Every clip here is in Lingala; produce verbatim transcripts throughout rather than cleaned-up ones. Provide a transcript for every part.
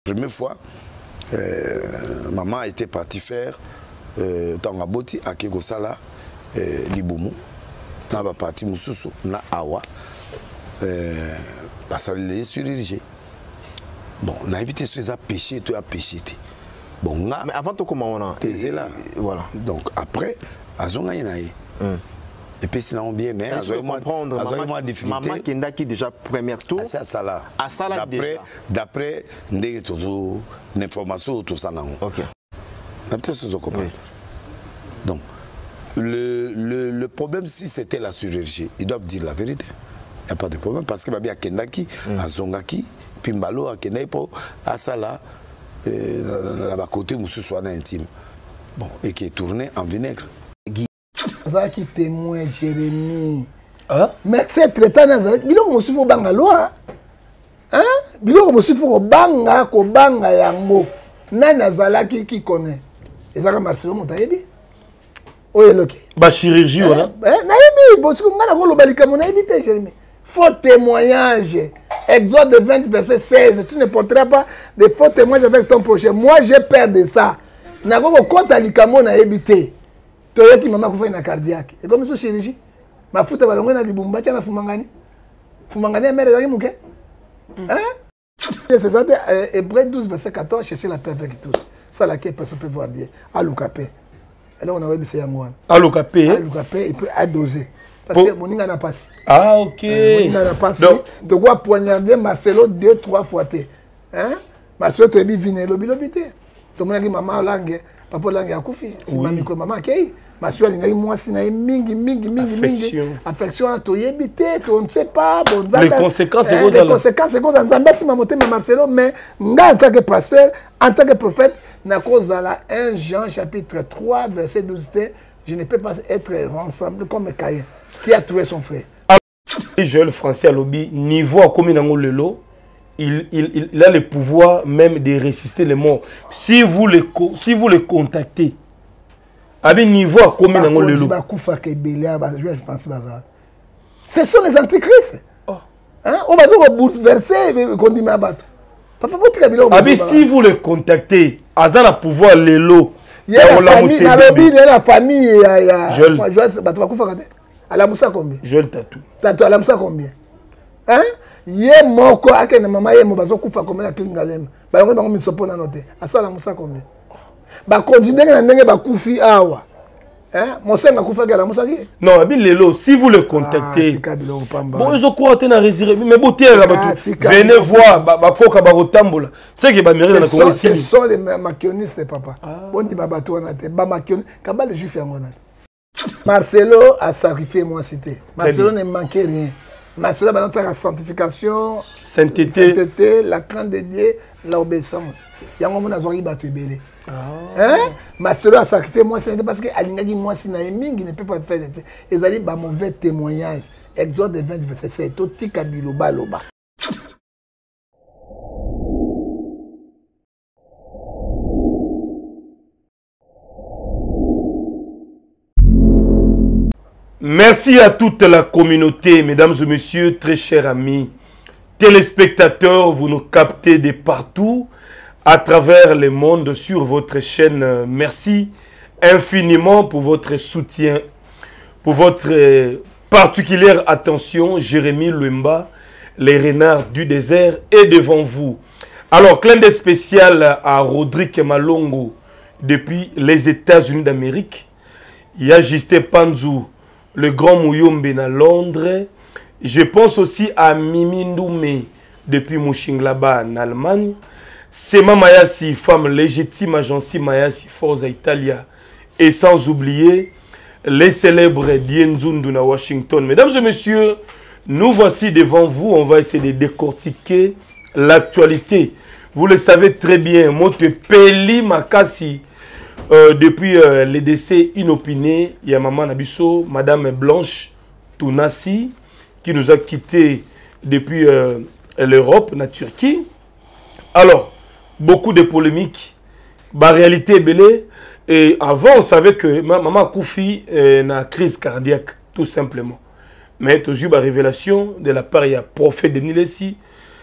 première fois, euh, maman était partie faire euh, Tangaboti à Kegosala, euh, Liboumou, dans la partie Moussoussou, na Awa, euh, ça les chirurgie. Bon, on a évité ce péché, tu as péché. Bon, mais avant tout, comment on a été là. Voilà. Donc après, à Zonga Yanaï. Et puis sinon bien, mais à Zonga difficulté. Maman qui a déjà première tour. C'est ça là. À ça là d'après, d'après, des toujours l'information tout ça là. Ok. D'après ce que je Donc, le, le, le problème, si c'était la chirurgie, ils doivent dire la vérité. Il n'y a pas de problème parce qu'il y a Kendaki, à Zongaki, puis Mbalo, à Kenepo, à Sala, là-bas côté où ce soit intime. Bon, et qui est tourné en vinaigre. Ça qui témoin Jérémie. Hein? Mais c'est traitant Nazareth. Bilo ko musifu banga loa. Hein? Bilo ko musifu banga ko banga yango. Na Nazalaki qui connaît. Ezaka Marcelo Motayebi. Oye loki. Ba chirurgie on a. Eh na yebi bo siku ngana ko lobalika mona yebi te Jérémie. Faux témoignage. Exode vingt verset seize. Tu ne porteras pas de faux témoignages avec ton prochain. Moi j'ai peur de ça. Na ko kota likamo na yebi te. Toi qui maman fait une cardiaque. Et comme ça chirurgie. Ma foute va l'envoyer dans les bombes. Tu as fumangani. Fumangani est mère de mouké. Hein? C'est Hébreux douze verset quatorze. Chercher la paix avec tous. Ça laquelle personne peut voir dire. À l'Okapé. Et là on a vu c'est Yangouane. À l'Okapé. À l'Okapé il peut adoser. Parce que mon n'a pas passé. Ah ok. Mon n'a pas passé. De quoi poignarder Marcelo deux trois fois. Hein? Marcelo tu es bien venu lobi lobi te. Tout le monde a dit maman langue. Papa langue a koufi. Si ma micro maman akei. Marcelo linga moi si na mingi mingi mingi mingi. Affection à to yebite, on ne sait pas bon. Les conséquences c'est quoi ça? Les conséquences c'est quoi ça? Nzambe si ma moté Marcelo mais nga en tant que pasteur, en tant que prophète, na cause à la un Jean chapitre trois verset douze, je ne peux pas être ensemble comme Caïn qui a tué son frère. Joël Français à lobby niveau à commune en lelo. Il, il, il a le pouvoir même de résister les morts. Si vous le, si vous le contactez, à un niveau à combien dans le loup? Ce sont les antichrists. Hein? On va dire bouleverser qu'on dit ma batte. Si vous le contactez, Azan a pouvoir le lot. Il y a la famille, il y a la famille, il y a Joël. Joël Tatou. Tatou, elle a combien? Hein? Yé moko akene mama yé mo bazo kufa comme la klingalem. Ba ngo ba ngomi sopo na note. Asala musa combien? Ba continuer na ndenge ba kufi awa. Hein? Mo senga kufa gala musa ki? Non, abi lelo si vous le contactez. Bon, je crois que na résirer mais beauté là ba venez voir ba ba foka ba rotambola. C'est que ba mérite na Congo ici. Ce sont les maquionistes papa. Bon di ba bato na te ba maquion kaba le juif yango na. Marcelo a sacrifié moi cité. Marcelo ne manquait rien. Marcelo a notre sanctification, sainteté, sainteté, la crainte de Dieu, l'obéissance. Il y a un moment où on a battu belé. Hein? Marcelo a sacrifié moi c'est parce que alingaki moi si na mingi ne peut pas faire. Ils allaient ba mauvais témoignage. Exode vingt verset sept. Toti kabilo baloba. Merci à toute la communauté, mesdames et messieurs, très chers amis, téléspectateurs, vous nous captez de partout, à travers le monde, sur votre chaîne. Merci infiniment pour votre soutien, pour votre particulière attention. Jérémie Luemba, les renards du désert, est devant vous. Alors, clin d'œil spécial à Rodrigue Malongo, depuis les États-Unis d'Amérique. Il y a Justin Panzou, le grand Mouyombe à Londres. Je pense aussi à Mimi Ndoumé depuis Mouchinglaba en Allemagne. Sema Mayasi, femme légitime agence Mayasi Forza Italia. Et sans oublier les célèbres Dienzundu à Washington. Mesdames et messieurs, nous voici devant vous. On va essayer de décortiquer l'actualité. Vous le savez très bien, Mote Peli Makasi. Euh, depuis euh, les décès inopinés, il y a Maman Nabiso, Madame Blanche Tounassi, qui nous a quittés depuis euh, l'Europe, la Turquie. Alors, beaucoup de polémiques. La réalité est belle. Et avant, on savait que Maman Koufi euh, a une crise cardiaque, tout simplement. Mais toujours la révélation de la part, il y a prophète de Nilesi,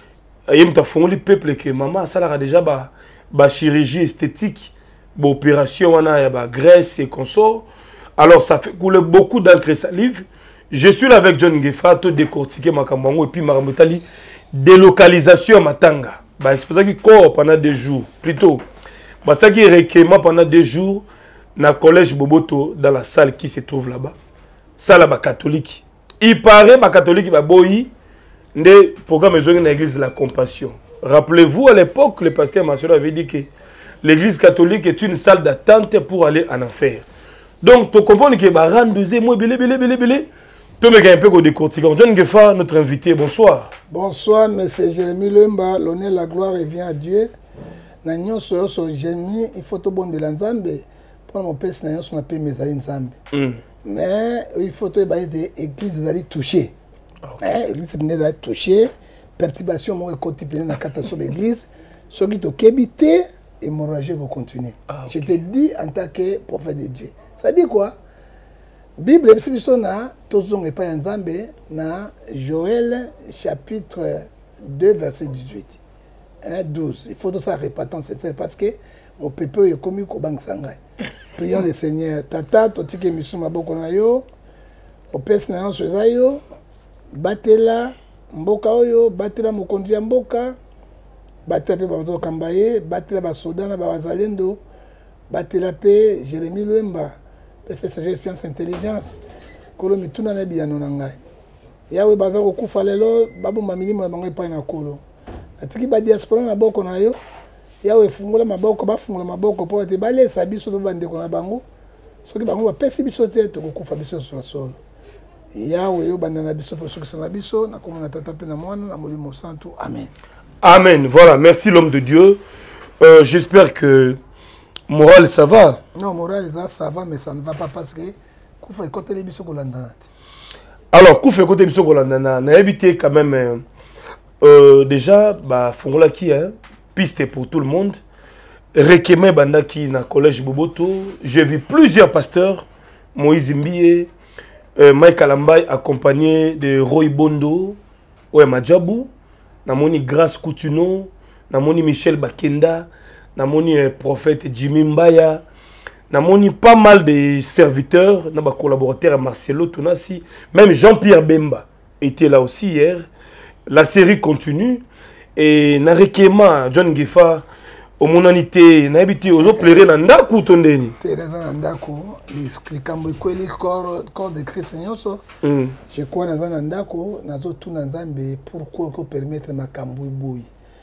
il y a un peuple que maman ça a déjà ba ba chirurgie esthétique, ba opération on a ba graisse et consort. Alors ça fait couler beaucoup d'encre et salive. Je suis là avec John Ngefa to décortiquer makambango et puis maramotali délocalisation matanga. Bah exposé qui corps pendant deux jours plutôt. Bah ça qui requément pendant deux jours dans le collège Boboto dans la salle qui se trouve là-bas. Salle là-bas catholique. Il paraît ba catholique ba boyi le programme de l'église de la compassion. Rappelez-vous, à l'époque, le pasteur Massolo avait dit que l'église catholique est une salle d'attente pour aller en enfer. Donc, tu comprends que bah rendez moi belé belé belé belé. Tu me un peu de décortiquer. John Ngefa, notre invité, bonsoir. Bonsoir, monsieur Jérémy Lemba. L'honneur, la gloire revient à Dieu. Nagnon so so Jérémy, il faut tout bon de l'ensemble. Pour mon père, nagnon so appelle mes amis ensemble. Mais il faut tout bailler des églises d'aller toucher. L'église est touchée, perturbation mon côté dans la catastrophe de l'église, ce qui te kébité hémorragie va continuer. Ah, okay. Je te dis en tant que prophète de Dieu. Ça dit quoi? Bible c'est na tozong et pas Nzambe na Joël chapitre deux verset dix-huit. un douze. Il faut tout ça répéter c'est parce que mon peuple est commis au banc sangai. Prions le Seigneur. Tata totike mission maboko na yo. Au pèse na yo batela mboka oyo batela mokonzi ya mboka batela pe bazo kambaye batela ba soda na ba wazalendo batela pe Jérémy Lemba pe c'est sagesse science intelligence kolo mituna na biyano na ngai yawe baza ko kufa lelo babu mamilimo ya bango epai na kolo atiki ba diaspora na boko na yo yawe fungula maboko ba fungula maboko po te balesa biso to bande ko na bango soki bango ba pesi biso te to ko kufa biso so solo. Amen. Amen. Voilà, merci l'homme de Dieu. Euh, J'espère que moral ça va. Non, moral ça va, mais ça ne va pas parce que alors, Koufé côté biso Golandana, n'a habité quand même euh, déjà bah fongola qui hein, piste pour tout le monde. Rekeme bandaki na collège Boboto, j'ai vu plusieurs pasteurs, Moïse Mbie, Euh, Mike Alambay accompagné de Roy Bondo, ouais, Madjabou, Namoni Grace Coutuno, Namoni Michel Bakenda, Namoni euh, prophète Jimmy Mbaya, Namoni pas mal de serviteurs, Naba collaborateurs Marcelo Tunasi, même Jean-Pierre Bemba était là aussi hier. La série continue et Narekema, John Ngefa, au monanité, n'habité aux autres pleurer dans Ndaku tondeni. Dans Ndaku, les cambo kweli corps corps de Christ Seigneur so. Je crois dans Ndaku, nazo tout Nzambe pourquoi qu'on permettre ma cambo boui.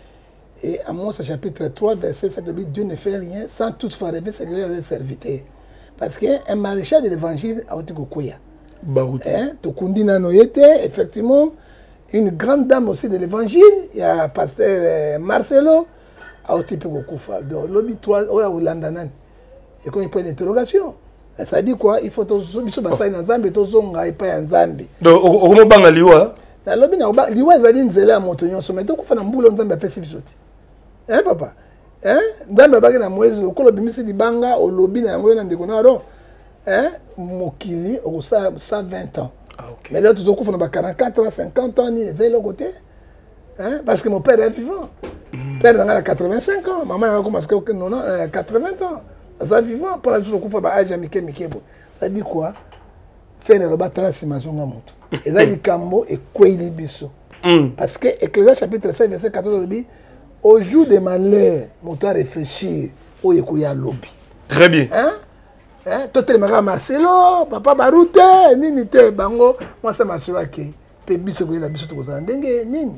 Et à Amos chapitre trois verset sept Dieu ne fait rien sans toutefois rêver ses serviteurs. Parce que un maréchal de l'évangile a été kokoya. Barouti. Hein, to kundina noyete effectivement une grande dame aussi de l'évangile, il y a pasteur Marcelo a été peu kokufa. Donc lobby trois oya ulandanan. Et quand il prend une interrogation, ça dit quoi? Il faut tous biso basai na Nzambe to zonga epa ya Nzambe. Donc okomo banga liwa. Na lobby na ba liwa ezali nzela moto nyonso mais to kufa na mbulo Nzambe apesi biso ti. Hein papa? Hein? Nzambe baki na mwezi lokolo bimisi libanga o lobby na yango na ndeko na ron. Hein? Mokili au cent vingt ans. Ah, okay. Mais là tous okufa na quarante-quatre ans, cinquante ans ni ezali le côté. Hein? Parce que mon père est vivant. Mm. Père a quatre-vingt-cinq ans, maman a commencé à quatre-vingts ans. Ça vivant pour la chose qu'on fait bah âge Miké Miké. Ça dit quoi? Faire le batala c'est ma zonga moto. Et ça dit kambo et kweli biso. Parce que Ecclésiaste chapitre cinq verset quatorze dit au jour des malheurs, mon temps réfléchir au ekoya lobby. Très bien. Hein? Hein? Toi tu me Marcelo, papa Baroute, nini te bango, moi c'est Marcelo qui peut biso ko la biso to ko ndenge nini.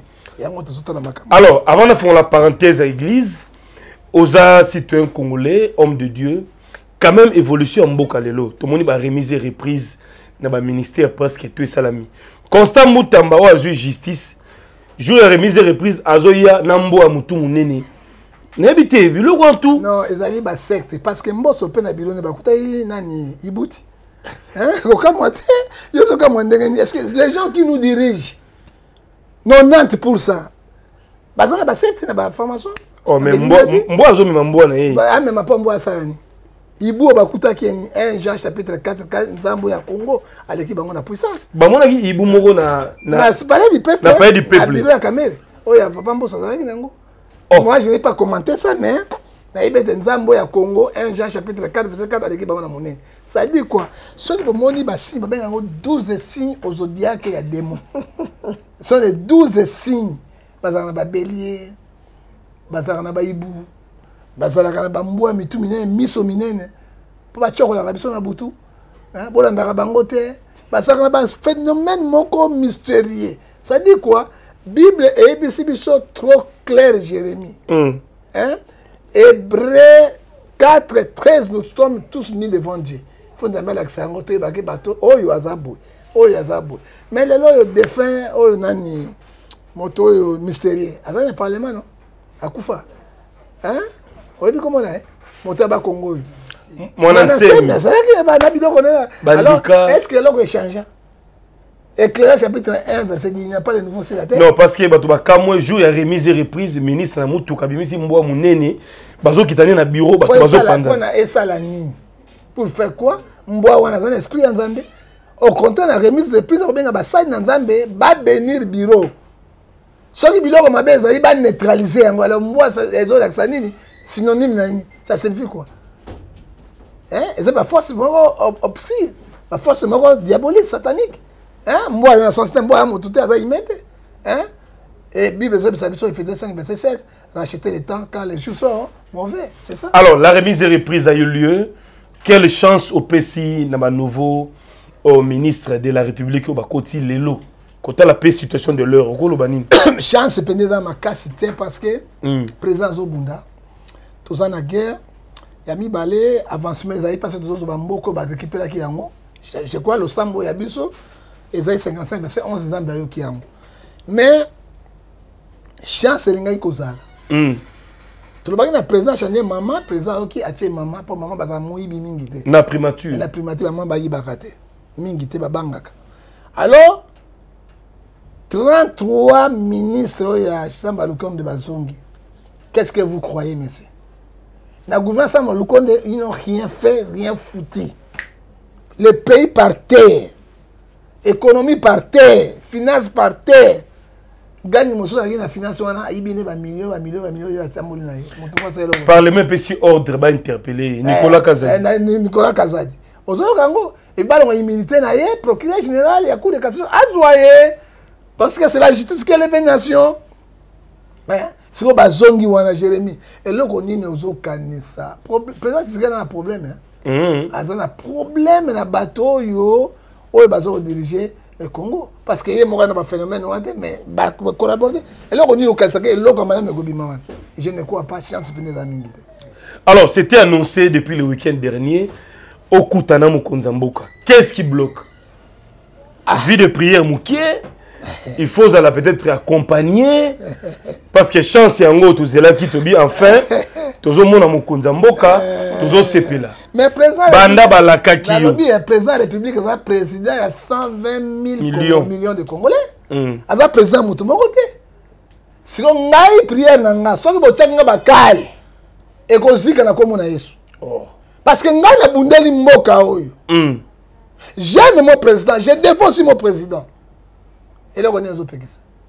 Alors, avant de faire la parenthèse à l'église, Oza, citoyen congolais, homme de Dieu, quand même évolution en Bokalelo. Tout le monde a remise et reprise dans le ministère presque tout salami. Constant Moutamba a joué justice, joue la remise et reprise à Zoya, Nambo à Moutou Mounene. N'habitez, vous le tout. Non, ils allaient à secte parce que Mbo Sopen a bilonné Bakutaï, Nani, Ibouti. Hein? Est-ce que les gens qui nous dirigent, quatre-vingt-dix pour cent. Bazana ba secte na ba formation. Oh mais mbo mbo azo mi mbo na ye. Ba même pas mbo ça ni. Ibu ba kutaki ni un Jean chapitre quatre Nzambo ya Congo avec bango na puissance. Ba mona ki ibu moko na na parler du peuple. Na parler du peuple. Abilo ya kamere. Oh, il y a Papa Mbossa. Moi, je n'ai pas commenté ça, mais Nzambo ya Congo, un Jean chapitre quatre, verset quatre, avec Baba Monene. Ça dit quoi? Ceux qui m'ont dit, il y a douze signes aux zodiaques et il y a des démons. Ce sont les douze signes. Bazar na bélier, bazar na baïbou, bazar na bamboua, mitou minene, miso minene. Pour pas tchoko la biso na butu. Hein, pour l'andara bangote. Bazar na bas phénomène moko mystérieux. Ça dit quoi? Bible et A B C biso trop clair, Jérémie. Mm. Hein? Hébreux quatre, treize, nous sommes tous unis devant Dieu. Il faut d'abord l'accès à notre bateau. Oh, il y a Zabou. Oh, il y a Zabou. Mais le lot, il défunt, oh, il y a un moto mystérieux. Attends, le parlement, non? À Koufa. Hein? On dit comment on a? Moto Congo. Mon ancien. Mais c'est là qu'il y a un habitude qu'on est là. Alors, est-ce que le lot est changeant? Éclairage chapitre un, verset dix, il n'y a pas de nouveau sur la terre. Non, parce que quand moi jour il y a remise et reprise, ministre na mutu kabimisi mboa munene, bazo kitane na bureau, bazo bazo panza. Et ça la nini. Pour faire quoi? Mboa wana zan esprit en Nzambe. Au contraire la remise de reprise, on ba side na Nzambe, ba bénir bureau. Ce qui biloko mabe za ba neutraliser yango. Alors mboa les autres ça nini synonyme na nini. Ça signifie quoi? Hein? Et c'est pas forcément obscur, pas forcément diabolique, satanique. Hein? Moi, dans le sens de moi, tout est à y mettre. Hein? Et Bible, il faisait cinq, verset sept. Racheter le temps quand les jours sont mauvais. C'est ça. Alors, la remise des reprises a eu lieu. Quelle chance au P C I, dans nouveau au ministre de la République, au Bakoti Lelo, quand la paix situation de l'heure, au Golobanin. Chance, c'est dans ma capacité parce que, mm. président Zobunda, tous en la guerre, il y a mis balai, avancement, ils avaient passé tous les autres, ils ont récupéré la Kiyango. Je crois le Sambo Yabiso. Esaïe cinquante-cinq, verset onze, mais chance c'est l'engaï kozala. Tout le monde a président changé maman, président qui a tué maman pour maman baza moyibi mingite. Na primature. Na primature maman bayi bakate. Mingite babangaka. Alors trente-trois ministres ya Samba Lukonde de Bazongi. Qu'est-ce que vous croyez, monsieur? La gouvernance Samba Lukonde, ils n'ont rien fait, rien foutu. Le pays par terre. Économie par terre, finance par terre. Gagne mon soeur la finance, on a ibine ba millions, ba millions, ba millions, il y a tamboli na. Parlement petit ordre ba interpeller Nicolas Kazadi. Nicolas Kazadi. Ozo gango et ba l'on immunité na ye, procureur général et cour de cassation azoyer parce que c'est la justice qui élève nation. Hein? C'est ko bazongi wana Jérémie. Et là qu'on ni ozo kanisa. Président c'est un problème hein. Ah, ça un problème na bateau yo. Oui, bah, on diriger le Congo. Parce qu'il y a un phénomène, mais bah, collaborer. Et là, on dit au Kansaka, et là, on a je ne crois pas chance de les amis. Alors, c'était annoncé depuis le week-end dernier au Koutana Mokonzamboka. Qu'est-ce qui bloque? Ah. Vie de prière Moukié, il faut peut-être accompagner. Parce que chance, il y a un autre, c'est là qui te dit enfin, toujours mon amour Mokonzamboka. Toujours C P là. Mais président Banda Balakaki. Le président de la République, le président, il y a cent vingt mille millions. millions de Congolais. Mm. Le président, il y a mon côté. Si on a une prière, si on a une bakal, et qu'on dit qu'on a comme on a Yesu. Parce que on a bundeli mboka oyo. J'aime mon président, je défends aussi mon président. Et là, on est aux autres pays.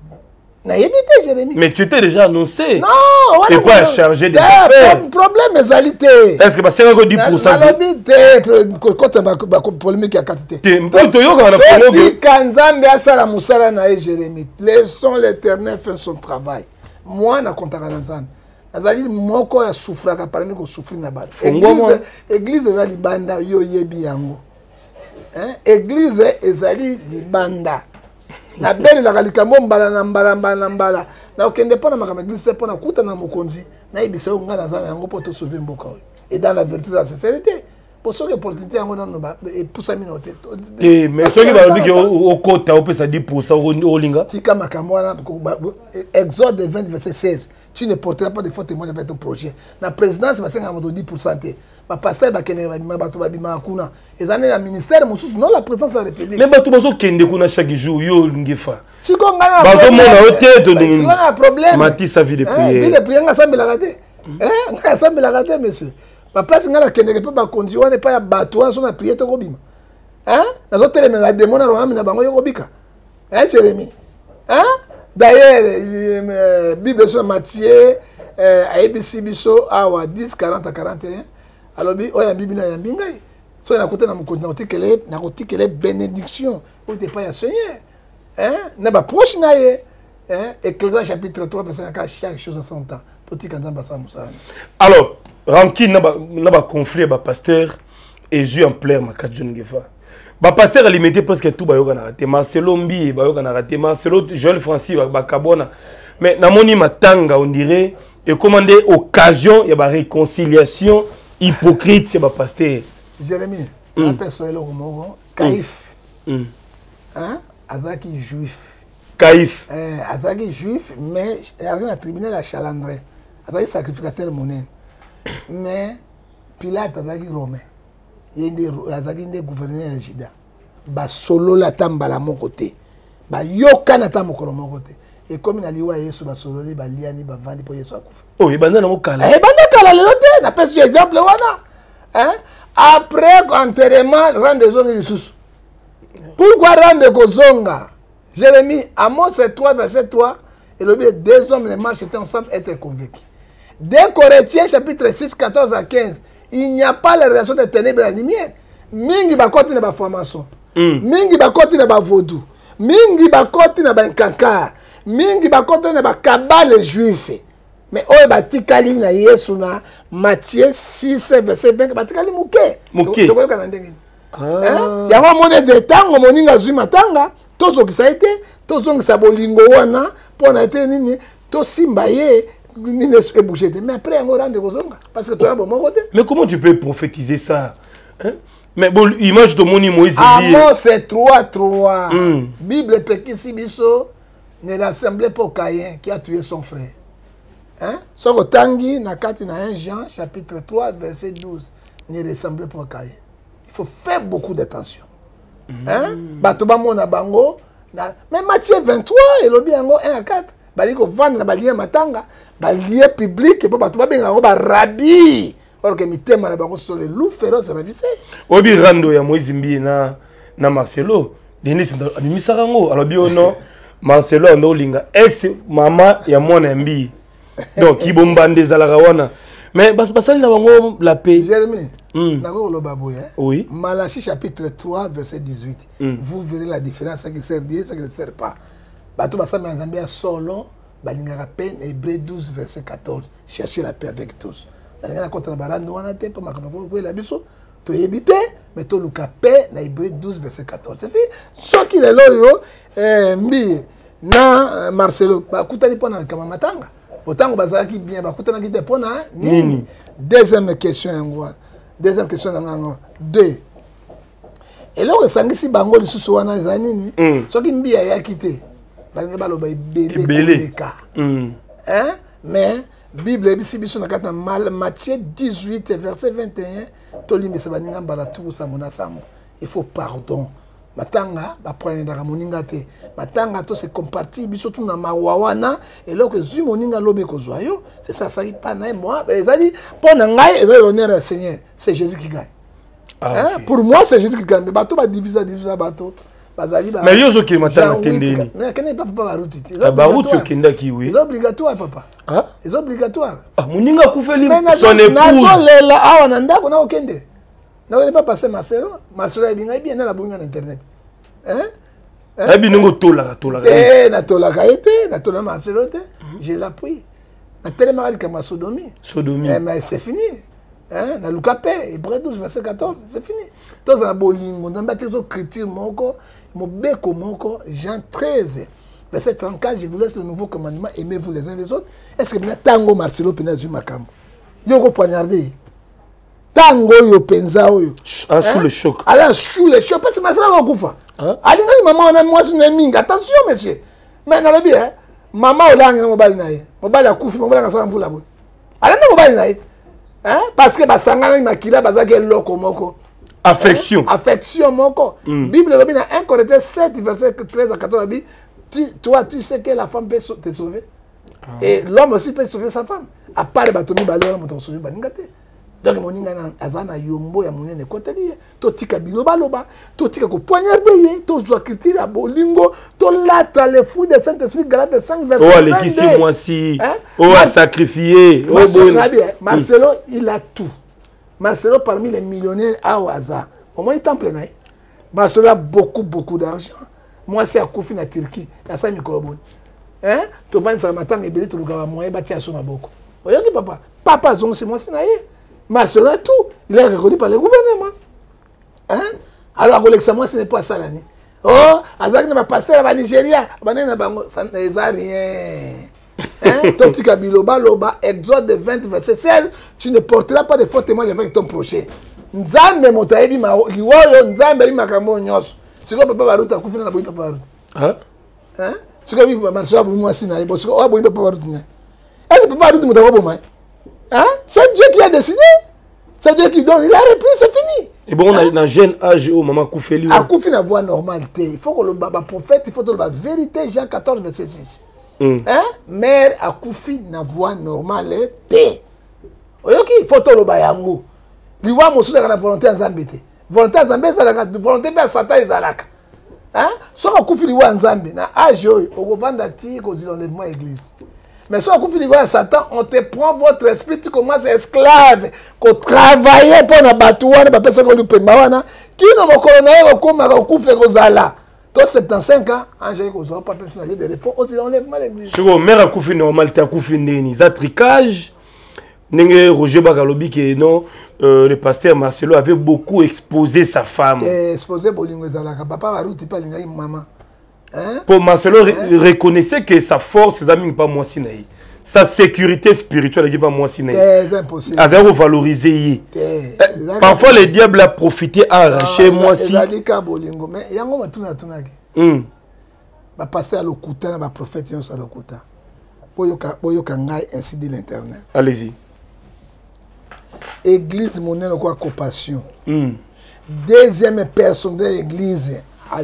Mais tu t'es déjà annoncé. Non, on et quoi chargé des affaires. Le problème est alité. Est-ce que c'est encore dix pour cent? Quand tu as polémique à quantité. Tu es Kanzambe asala musala na Jérémie. Laissons l'Éternel faire son travail. Moi na kontaka na Nzambe. Azali moko ya souffraka parmi ko souffrir na bato. Église église ezali banda yo yebi yango. Hein? Église ezali libanda. Na belle la likambo mbala na mbala mbala mbala na okende pona makama église pona kuta na mokonzi na ibisa yo ngana za yango poto sauver mboka et dans la vérité la sincérité pour ceux qui opportunité yango non ba et pour ça minote eh mais ceux qui va dire au kota au pesa dix pour cent au linga tika makambo wana Exode vingt verset seize tu ne porteras pas de faux témoins avec ton projet la présidence va cinquante dix pour cent ba pasteur ba kene ba bato ba bima kuna ezane la ministère mosusu non la présidence de la République mais bato bazo kende kuna chaque jour yo ngefa si ko ngana bazo mona hotel de si on a un problème mati sa vie de prière vie de prière ensemble la raté hein ensemble la raté monsieur ba place ngana kende pe ba konzi wana pa ya bato so na prière to ko bima hein nazo tele me la démon na rohami na bango yo ko bika hein Jérémie hein D'ailleurs, la Bible sur Matthieu, A B C Biso, Awa dix, quarante à quarante et un. Alors, il y a une Bible qui est bien. Si on a côté, on a côté que les bénédictions, on n'est pas Seigneur. Hein? On pas proche naïe. Hein? Ecclésiaste chapitre trois, verset quatre, chaque chose à son temps. Tout est quand alors, Rankin n'a pas conflit, le pasteur, et j'ai en plein ma quatre jeunes gefa. Le pasteur a limité parce que tout va y raté. Marcelo Mbi va y raté. Marcelo Joël Francis va Kabona. Mais dans mon matanga, on dirait, et commandé occasion, il y a une réconciliation hypocrite, c'est le pasteur. Jérémie, la personne est là au Mogo, Caïf. Hein? Azaki juif. Caïf. Azaki juif, mais il y a un tribunal à Chalandré. Azaki sacrificateur monnaie. Mais Pilate Azaki romain. Il y a un gouverneur de Jida. Ba solo la tamba la mon côté. Ba yoka na tamba mon côté. Et comme il a dit ouais Yesu ba solo li ba liani ba vandi pour Yesu akufa. Oh, il banda na mo kala. Eh banda kala le lote na pesi exemple wana. Hein? Après enterrement rendre des zones sous. Pourquoi rendre kozonga? Jérémie, Amos trois verset trois et le but deux hommes les marchent étaient ensemble être convaincus. deux Corinthiens chapitre six quatorze à quinze. Il n'y a pas la relation de ténèbres et la lumière. Mingi bakoti na ba formation. Mingi bakoti na ba vaudou. Mingi bakoti na ba nkankar. Mingi bakoti na ba kabale juif. Mais oye batikali na Yesu na Matthieu six verset vingt batikali muke. Muke. To koyoka na ndenge. Hein? Ya wa mone de tango moninga zui matanga, tozo kisaite, tozo ngisa bolingo wana, pona ete nini, to simba ye. Mais après, on rend de parce que tu as bon côté. Mais comment tu peux prophétiser ça? Hein? Mais bon, l'image de mon Moïse. Amos c'est trois trois. Mm. Bible Pekisi Biso ne rassemblait pas Caïn qui a tué son frère. Hein? Soko Tangi, na kati na un Jean, chapitre trois, verset douze, ne ressemblait pas Caïn. Il faut faire beaucoup d'attention. Mm. Hein? Batoba mona bango. Na... Mais Matthieu vingt-trois, et le bien un à quatre. Baliko vendre na balien matanga, balien public et pas tout bien ba rabbi. Or que mi tema na bango sur les loups féroces ravissés. Obi rando ya Moïse Mbi na na Marcelo, Denis adimisarango. Alors bio non, Marcelo ndo linga ex mama ya mwana Mbi. Donc ibombande zalaka wana. Mais bas basali na bango la paix. Jérémie. Nako lo baboye. Oui. Malachie chapitre trois verset dix-huit. Mm. Vous verrez la différence ce qui sert Dieu, ce qui ne sert pas. Bato basami Nzambe solo balingaka peine Hébreux douze verset quatorze. Cherchez la paix avec tous. Dans contre la barande wana te pas makamako ko la biso to yebite mais to luka paix na Hébreux douze verset quatorze. C'est fait ce qui est loyo eh mbi na Marcelo ba kutani pona kama matanga. Autant bazaki bien ba kutana ki te pona nini. Deuxième question ngwa. Deuxième question ngwa. deux. Et là on sangisi bango lisusu wana za nini? Ce qui mbi ya kité. Hein? Mais Bible Matthieu dix-huit verset vingt et un il faut pardon. Matanga ba prendre da moninga te. Matanga to se compartir biso tout na mawawana et là que zu moninga lobe ko zoyo, c'est ça ça pas na moi, ezali pona ngai ezali l'honneur au Seigneur, c'est Jésus qui gagne. Ah, hein? Okay. Pour moi c'est Jésus qui gagne. Bato ba diviser diviser bato. Mais yo zo ki matanga tendeni. Mais quand pas papa baruti. Baruti yo kenda ki oui. C'est obligatoire papa. Hein? C'est obligatoire. Ah moninga kufeli son épouse. Nazo lela awa na ndako na okende. Na on pas passer Marcelo. Marcelo ebinga bien na la bunga na internet. Hein? Eh bien ngo tola tola. Eh na tola ka été, na tola Marcelo te. Je l'appuie. Na tellement comme sodomie. Sodomie. Eh mais c'est fini. Hein? Na Lukape, Hébreux douze verset quatorze, c'est fini. Tous en bolingo, dans bâtir zo criture moko, mo beko moko, Jean treize verset trente-quatre, je vous laisse le nouveau commandement, aimez-vous les uns les autres. Est-ce que maintenant tango Marcelo pena zu makambo? Yo ko poignarder. Tango yo penza oyo. Ah sous le choc. Alors sous le choc parce que Marcelo va kufa. Hein? Alinga maman on a moi sur minga. Attention monsieur. Mais na lobi hein. Maman olangi na mobali na ye. Mobali akufi, mobali nga sa mvula bon. Ala na mobali na ye. Hein? Parce que basangana makila bazake loko moko. Affection. Hein? Affection moko. Mm. Bible dans un Corinthiens sept verset treize à quatorze dit tu, toi tu sais que la femme peut te sauver. Ah. Et l'homme aussi peut sauver sa femme. À part les batomi balora mon sauver baningate. donc moninga na azana yombo ya monene koteli to tika biloba loba to tika ko poignarder ye to zwa critique à bolingo to lata le fou de Saint-Esprit Galates cinq verset vingt-deux. Oh Alexis moi si oh a sacrifié oh bon Marcelo il a tout. Marcelo parmi les millionnaires à hasard au moins il temple naï. Marcelo a beaucoup beaucoup d'argent. Moi c'est à Koufi na Turquie ya sa mikrobone. Hein to vendre ça matin et belé to luka moyen bati à son maboko. Oyoki papa papa zong c'est moi c'est naï. Marcelo a tout. Il est reconnu par le gouvernement. Hein? Alors, moi, ce n'est pas ça l'année. Oh, Azak n'a pas passé à la Nigeria. Ça n'est rien. Hein? Toti Kabiloba, Loba, Exode vingt, verset seize. Tu ne porteras pas de faux témoignages avec ton prochain. Nzambe motaebi ma liwoyo nzambe makambo nyos. Siko papa baruta kufina na boyi papa baruta. Hein? Hein? Siko bi Marcelo bu moi sina ibo siko o boyi papa baruta. Est-ce papa baruta mutawa bo mai? Hein? C'est Dieu qui a décidé. C'est Dieu qui donne. Il a repris, c'est fini. Et bon, on a un jeune âge où maman Koufeli. À Koufi, la voix normalité. Il faut que le baba prophète, il faut que la vérité, Jean quatorze, verset six. Mm. Hein? Mère à Koufi, la voix normalité. Ok, il faut que le bayango. Il voit mon soutien à la volonté en Zambie. Volonté en Zambie, c'est la volonté de Satan et Zalaka. Hein? Sauf à Koufi, il voit en Zambie. Na âge, on revend d'ati, on dit l'enlèvement à l'église. Mais si on fait Satan, on te prend votre esprit, tu commences à esclave, qu'on travaille pour la batouane, la personne qui nous paie, qui nous a colonisé, comme on fait Rosala. Donc, soixante-quinze ans, Angélique, on n'a pas personnalisé de réponse, on dit enlèvement l'église. Si on met à Koufi normal, tu as Koufi Néni, Zatricage, Roger Bagalobi, qui est non, le pasteur Marcelo avait beaucoup exposé sa femme. Exposé Bolingo Zalaka, papa Barouti, pas les maman. Hein? Pour Marcelo, hein? Reconnaissait que sa force, c'est pas moi sinaï. Sa sécurité spirituelle, n'est pas moi sinaï. C'est impossible. À zéro valoriser. Parfois, le diable a profité à arracher moi si. Mais il y a un peu de passer à l'okuta, le prophète à l'okuta. Ainsi dit l'internet. Allez-y. Église, mon nom, quoi, compassion. Deuxième personne de l'église.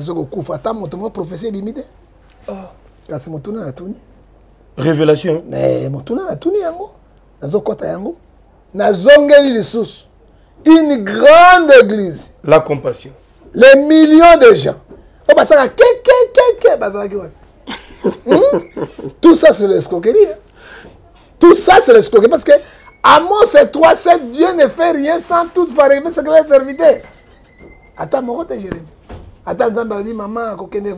Révélation. Une grande église. La compassion. Les millions de gens. Tout ça, c'est l'escroquerie. Tout ça, c'est l'escroquerie. Parce que Amos trois sept, Dieu ne fait rien sans toute variété de ses serviteurs. Attends, mon côté, Jérémie. Attends, maman,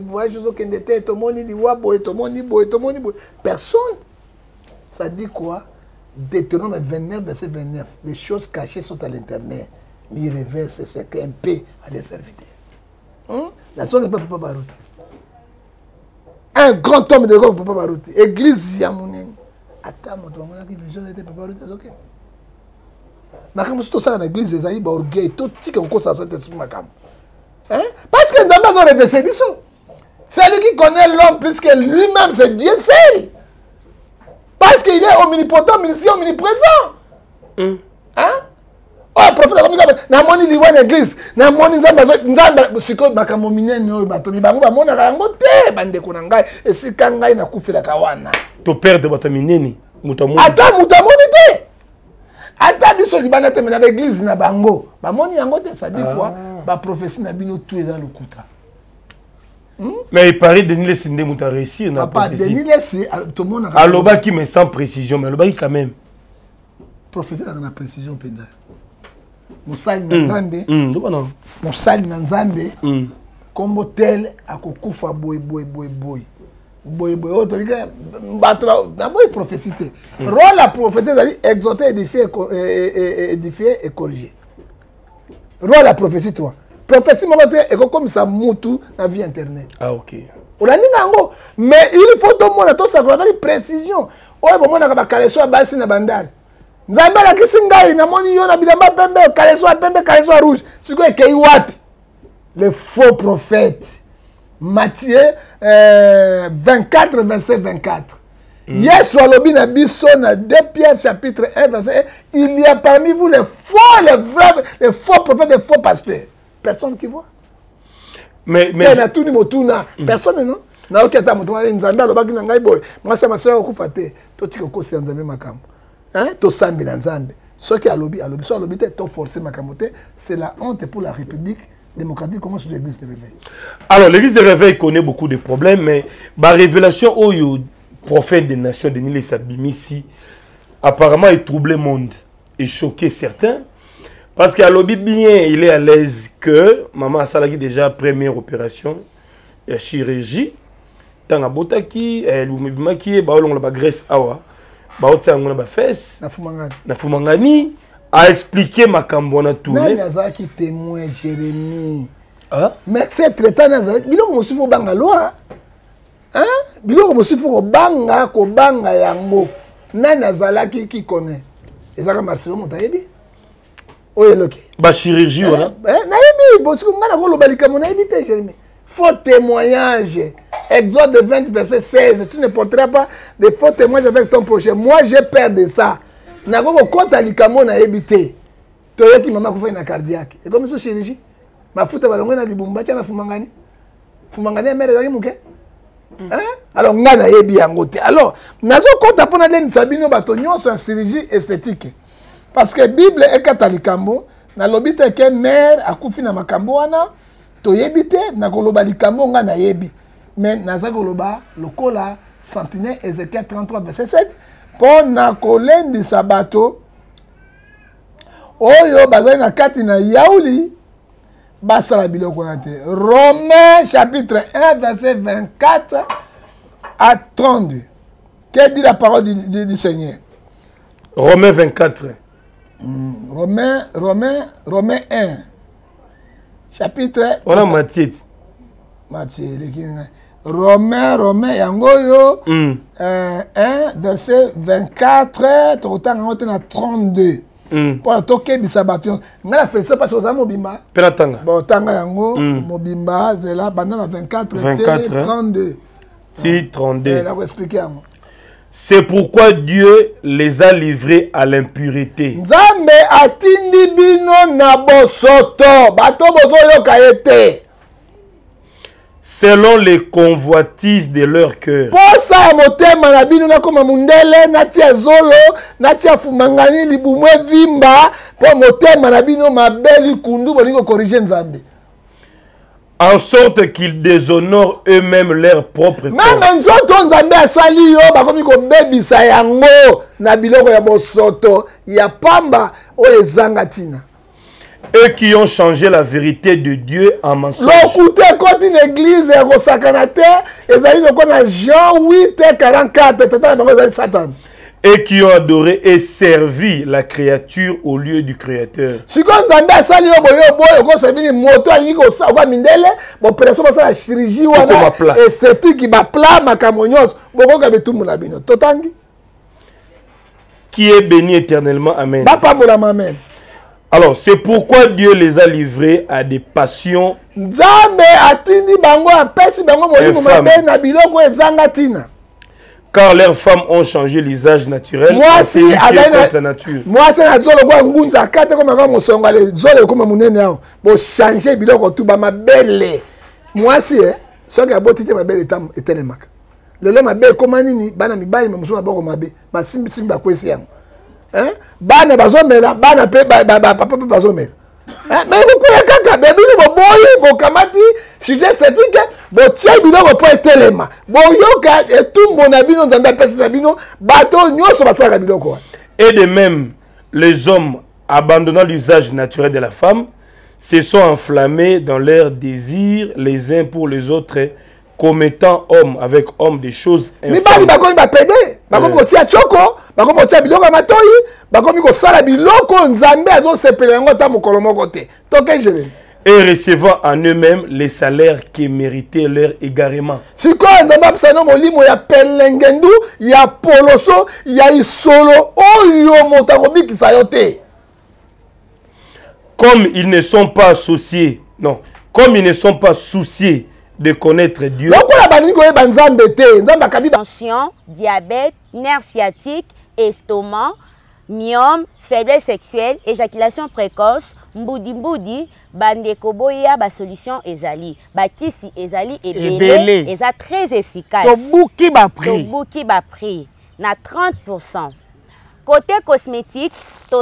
personne. Ça dit quoi? Deutéronome vingt-neuf, verset vingt-neuf. Les choses cachées sont à l'internet. Mais il reverse c'est qu'un peu à des serviteurs. Hum? La zone ne peut pas barouter. Un grand homme de God ne peut pas barouter. Église Yamounen. Attends, mon tour, qui vision n'était pas barouter. Ok. Mais quand tu as l'église, ils ont eu orgueil. Tout ce qui est Saint-Esprit. Hein? Parce que Ndamba doit réverser Bisso. C'est lui qui connaît l'homme plus que lui-même, c'est Dieu seul. Parce qu'il est omnipotent, omniscient, omniprésent. Mm. Hein? Oh, prophète, comme ça, na moni liwa l'église, na moni nzamba nzamba siko makambo minene oyo bato mibango ba mona yango te bande ko ngai esika ngai na kufela kawana. To perdre bato minene, muta moni. Ata muta moni te. Ata biso libana te na l'église na bango. Ba moni yango te ça dit quoi? Ba prophétie na bino tout est dans le kuta. Hmm? Mais il paraît Denis Lessinde muta réussir na prophétie. Papa Denis Lessinde tout le monde aloba qui mais sans précision mais aloba quand même. Prophétie na précision penda. Musali na Nzambe. Mm, Musali na Nzambe. Mm. Kombo tel akokufa boy boy boy boy. Boy boy autre gars battra na boy prophétie. Rôle la prophétie c'est exhorter, édifier et édifier et corriger. Rôle la prophétie toi. Prophétie mo côté et comme ça mutu na vie internet. Ah OK. Olani nango mais il faut tout monde to ça avec précision. Oye bon mona ka kaleso basi na bandari. Nzambe la kisingai na moni yo na bilamba pembe kaleso pembe kaleso rouge. Siko ekei wapi? Les faux prophètes. Matthieu euh, vingt-quatre verset vingt-quatre. Mm. Yesu alobi na biso na deux Pierre chapitre un verset un, il y a parmi vous les faux les vrais les faux prophètes les faux pasteurs. Personne qui voit. Mais mais na tout ni motuna personne non. Na okata moto nzambe alobaki na ngai boy. Moi c'est ma sœur okufate. Toti ko kosi nzambe makambo. Hein? To sambi na Nzambe. Ce qui a lobby, a lobby, soit lobby, t'es forcé ma camoté, c'est la honte pour la République démocratique. Comment sur l'église de réveil? Alors, l'église de réveil connaît beaucoup de problèmes, mais ma révélation au prophète des nations, Denis Sabimisi, apparemment, il troublait le monde et choquait certains. Parce qu'à lobby bien, il est à l'aise que maman Salaki déjà première opération, la chirurgie, tant à Botaki, elle m'a qui est la graisse awa. Baotangona ba fesse na fumangani na fumangani a expliqué ma cambona tout na Nazaki témoin Jérémie ah mais c'est traitant Nazaki biloko mosufu banga loi hein biloko mosufu banga ko banga yango na Nazalaki qui connaît ezaka Marcelo Motayebi oyeloki ba chirurgie wana eh nayebi bosiko ngana ko lobalika mona yebi te Jérémie. Faux témoignage. Exode vingt, verset seize. Tu ne porteras pas de faux témoignages avec ton prochain. Moi, j'ai peur de ça. Nakoko kota likamo na ebité. Toyoki mama kufa na cardiaque. Et comme ça chirurgie. Ma futa balongo na libumba tia na fumangani. Fumangani mère ezaki muke. Hein? Alors ngana yebi yango te. Alors, nazo kota pona leni sabino bato nyonso en chirurgie esthétique. Parce que Bible est catalikambo na lobite ke mère akufi na makambo wana. Toyebite na koloba likambo nga na yebi mais naza koloba lokola Sentinelle Ézéchiel trente-trois verset sept pour na kolendi sabato oyo bazali na kati na yauli basala biloko na te. Romains chapitre un verset vingt-quatre à trente-deux. Que dit la parole du, du, du Seigneur? Romains vingt-quatre. Mm, Romains Romains Romains un chapitre on a Matthieu Matthieu Romain Romain yangoyo mm. euh, un verset vingt-quatre tokotanga ngote na trente-deux mm. pour toke bisabato ngala fait ça parce que ça mobimba penatanga bon tanga yango mm. mobimba zela pendant la vingt-quatre vingt-quatre trente-deux si trente-deux là expliquer yango. C'est pourquoi Dieu les a livrés à l'impurité. Nzambe atindi bino na bosoto bato bozo yoka ete selon les convoitises de leur cœur. Posa motema na bino na koma mundele na tia zolo na tia fumangani libumwe vimba po motema na bino mabeli kundu bolingo corriger Nzambe. En sorte qu'ils déshonorent eux-mêmes leur propre corps. Même nzoto Nzambe asali yo bakomi ko bebisa yango na biloko ya bosoto ya pamba o ezanga tina. Eux qui ont changé la vérité de Dieu en mensonge. L'okute koti une église ya kosakana te ezali loko na Jean huit quarante-quatre tata na bango ezali Satan. Et qui ont adoré et servi la créature au lieu du Créateur. Si vous avez asali yo boyo boyo ko servi moto alingi ko sa ko mindele bo opération ba la chirurgie wana esthétique ba plat makamonyos boko ka betumu na bino totangi qui est béni éternellement. Amen. Papa moulama amen. Alors, c'est pourquoi Dieu les a livrés à des passions. Nzambe atindi bango apesi bango molimo mabe na biloko ezanga tina. Car leurs femmes ont changé l'usage naturel. Moi si contre la nature. Moi c'est na zolo kwa ngunza kate comme comme musonga le zolo comme munene yao. Bo changer biloko tout ba mabele. Moi si eh so ka botite mabele etam etelemaka. Lelo mabe koma nini bana mibali memusoma boko mabe. Ba simbi simbi ba kwesi yango. Hein? Bana bazomela bana pe ba ba papa pe bazomela. Hein? Mais vous pouvez kaka bébé bo boyi bo kamati sujet esthétique bo tie biloko po etelema. Bo yoka etumbo na bino nzambe pesi na bino bato nyoso basaka biloko. Et de même les hommes abandonnant l'usage naturel de la femme se sont enflammés dans leurs désirs les uns pour les autres, commettant homme avec homme des choses infâmes. Mi bali bakomi ba pédé, bakomi ko tia choko, bakomi ko tia biloko matoyi, bakomi ko sala biloko nzambe azo sepela yango ta mokolo moko te. Toke Jérémie. Et recevant en eux-mêmes les salaires qui méritaient leur égarement. Si quoi nzambe apesano molimo ya pelengendu, ya poloso, ya isolo oyo motakobi kisayo te. Comme ils ne sont pas souciés, non, comme ils ne sont pas souciés de connaître Dieu. Tension, diabète, nerf sciatique, estomac, myome, faiblesse sexuelle, éjaculation précoce, mboudi mboudi, bandeko boya, ba solution ezali. Bakisi ezali ebele, eza très efficace. Tobuki ba prix. Tobuki ba prix. Na trente pour cent. Côté cosmétique, tu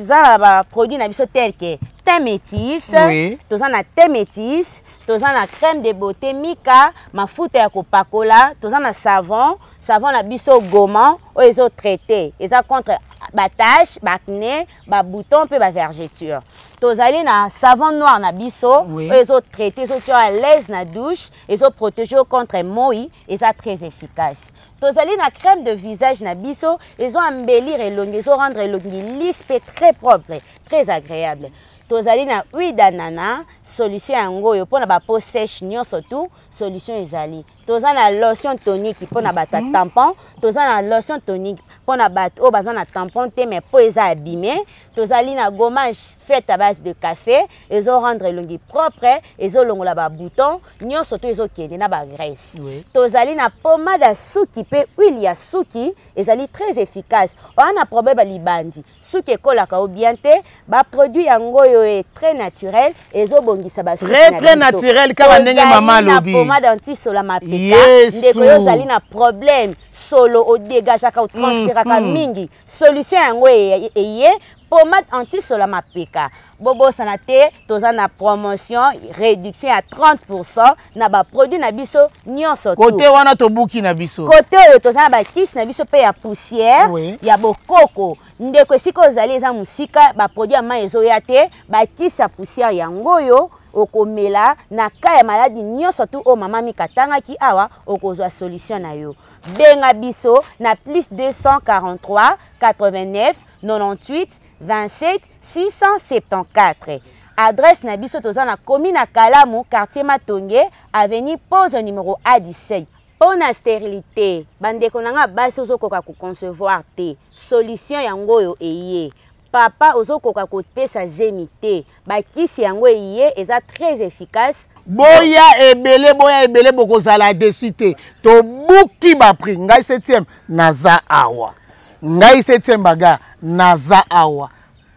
as des produits tels que thé métis, Oui. tu as thé métis, tu as la crème de beauté Mika, ma foute à Coca-Cola, tu as savon, savon na biso gommant, ils ont traité, ils ont contre ba tache, ba acné, ba bouton pe ba vergeture. Tu as na savon noir na biso, Oui. ils ont traité, ils ont à l'aise na douche, ils ont protégé contre moi, ils sont très efficaces. Tozali na crème de visage na biso, ils ont embellir et long, ils ont rendre l'ongli lisse et très propre, très agréable. Tozali na huile d'ananas, solution yango yo pona ba peau sèche nyonso tout, solution ezali. Toza na lotion tonique pona ba tampon, toza na lotion tonique pona ba o baza na tampon te mais peau eza abîmé. Tozali na gommage fait à base de café, ils ont rendre l'ongli propre, ils ont longola ba bouton, nyonso tout ils ont kende na ba graisse. Oui. Tozali na pommade à souki pe huile ya souki, ezali très efficace. On a problème à libandi. Souki kolaka ou bien te, ba produit yango yo est très naturel, ezo bongisa ba souki Très très naturel kama ndenge mama lobi. Pommade anti-sola mapeka. Yesu. Ndeko yo zali na problème solo au dégagaka ou transpiraka mingi. Solution yango eye pommade anti-sola mapeka. Bobo sanate, toza na promotion, réduction à trente pour cent na ba produit na biso nyonso tout. Côté wana tobuki na biso. Côté oyo toza na ba kisi na biso pe ya poussière, Oui. ya bokoko. Ndeko esika ozali eza musika ba produit ama ezoya te, ba kisi ya poussière yango yo okomela na ka ya maladie nyonso tout o mama mikatangaki awa okozwa solution na yo. Benga biso na plus deux cent quarante-trois quatre-vingt-neuf quatre-vingt-huit vingt-sept six cent soixante-quatorze. Adresse na biso toza na commune à Kalamu, quartier Matonge, avenue Pose numéro A dix-sept. Pour la stérilité, bandeko nanga basi ozokoka ko concevoir te. Solution yango yo eye. Papa ozokoka ko pesa zemite. Ba kisi yango eye eza très efficace. Boya ebele boya ebele bokozala desite. To buki ba prix ngai septième naza awa. Ngai septième baga naza awa.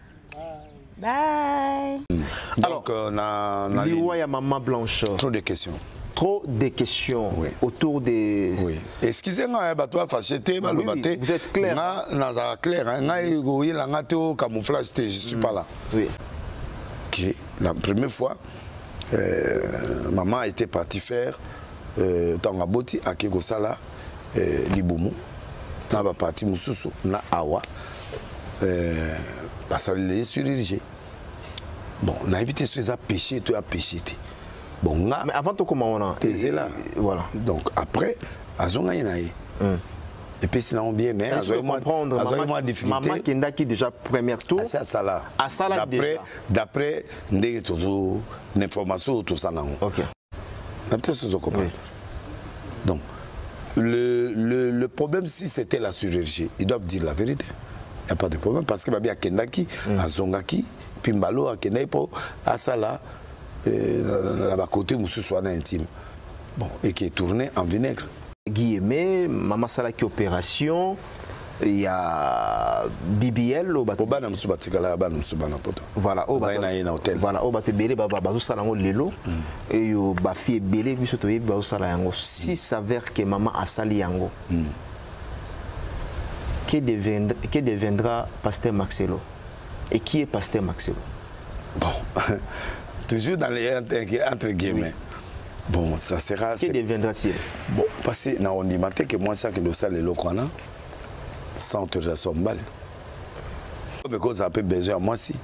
Bye. Donc, euh, na, na Liwa ya Maman Blanche. trop de questions. Trop de questions Oui. autour des... Oui. Excusez-moi, bah toi fâché te, bah Oui, le oui, baté. vous êtes clair. Na na clair, hein. Na igoyi la ngate au camouflage te, je suis pas là. Oui. Ok. La première fois, euh, maman était partie faire euh, Tangaboti à Kegosala, euh, Liboumou. Na ba parti mususu na awa. Euh, bah ça les chirurgie. Bon, on a évité ce péché, tu as péché. Bon, nga, Mais avant tout, comment on a... t'es là. Voilà. Donc après, Azonga Yenaï. Et puis sinon bien, mais Ça, je veux comprendre. Azonga Maman, difficulté. Maman Kenda qui déjà première tour. C'est ça là. À ça là déjà. D'après, d'après, ndenge tozo l'information tout ça là. Ok. Peut-être ce qu'on comprend. Donc, le, le, le problème, si c'était la chirurgie, ils doivent dire la vérité. Il n'y a pas de problème parce que Babi a Kendaki, à Zongaki, puis Mbalo a Kenaipo, à ça là, là-bas côté où ce soit intime. Bon, et qui est tourné en vinaigre. Guillemets, Maman Sala qui opération, il y a B B L au bateau. Obana Msubatikala, Obana Msubana poto. Voilà, au bateau. Zaina hôtel. Voilà, au bateau belé, baba bazou salango lelo. Et yo ba fille belé, biso to yebi bazou salango. Si s'avère que maman a sali yango. Que deviendra, que deviendra Pasteur Maxelo? Et qui est Pasteur Maxelo? Bon, toujours dans les entre guillemets. Bon, ça sera. Que deviendra-t-il? Bon, parce que on dit matin que moi ça que nous ça les locaux là, sans autorisation balle. Mais cause un peu besoin moi si.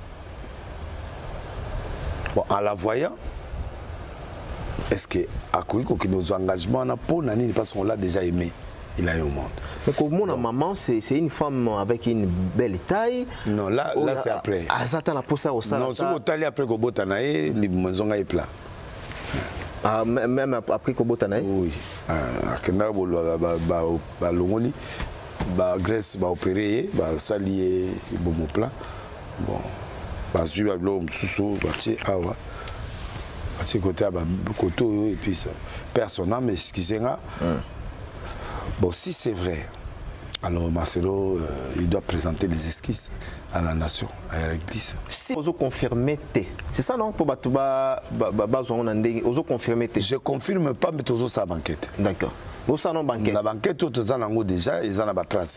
Bon, en la voyant, est-ce que à quoi que nos engagements na pour nani parce qu'on l'a déjà aimé, il a eu au monde. Mais comme mon maman, c'est une femme avec une belle taille. Non, là, oh, là c'est après. Ah, ça t'en a pour ça au salon. Non, si vous allez après que Botanae, les maisons est plat. Ah, même après que Botanae. Oui. À Kenda, bah l'ongoli, bah Grèce, bah opéré, bah salié, bon mon plat. Bon, bah suivre à l'homme sous bah tiens, ah ouais. Bah tiens côté bah côté et puis ça. Personne mais excusez-moi. Bon, si c'est vrai, alors Marcelo, euh, il doit présenter les esquisses à la nation, à l'église. Si vous confirmez, c'est ça non? Pour Batouba, vous confirmez. Je ne confirme pas, mais toujours sa banquette. D'accord. Vous savez non banquette? La banquette, tout ça, déjà, ils en ont la trace.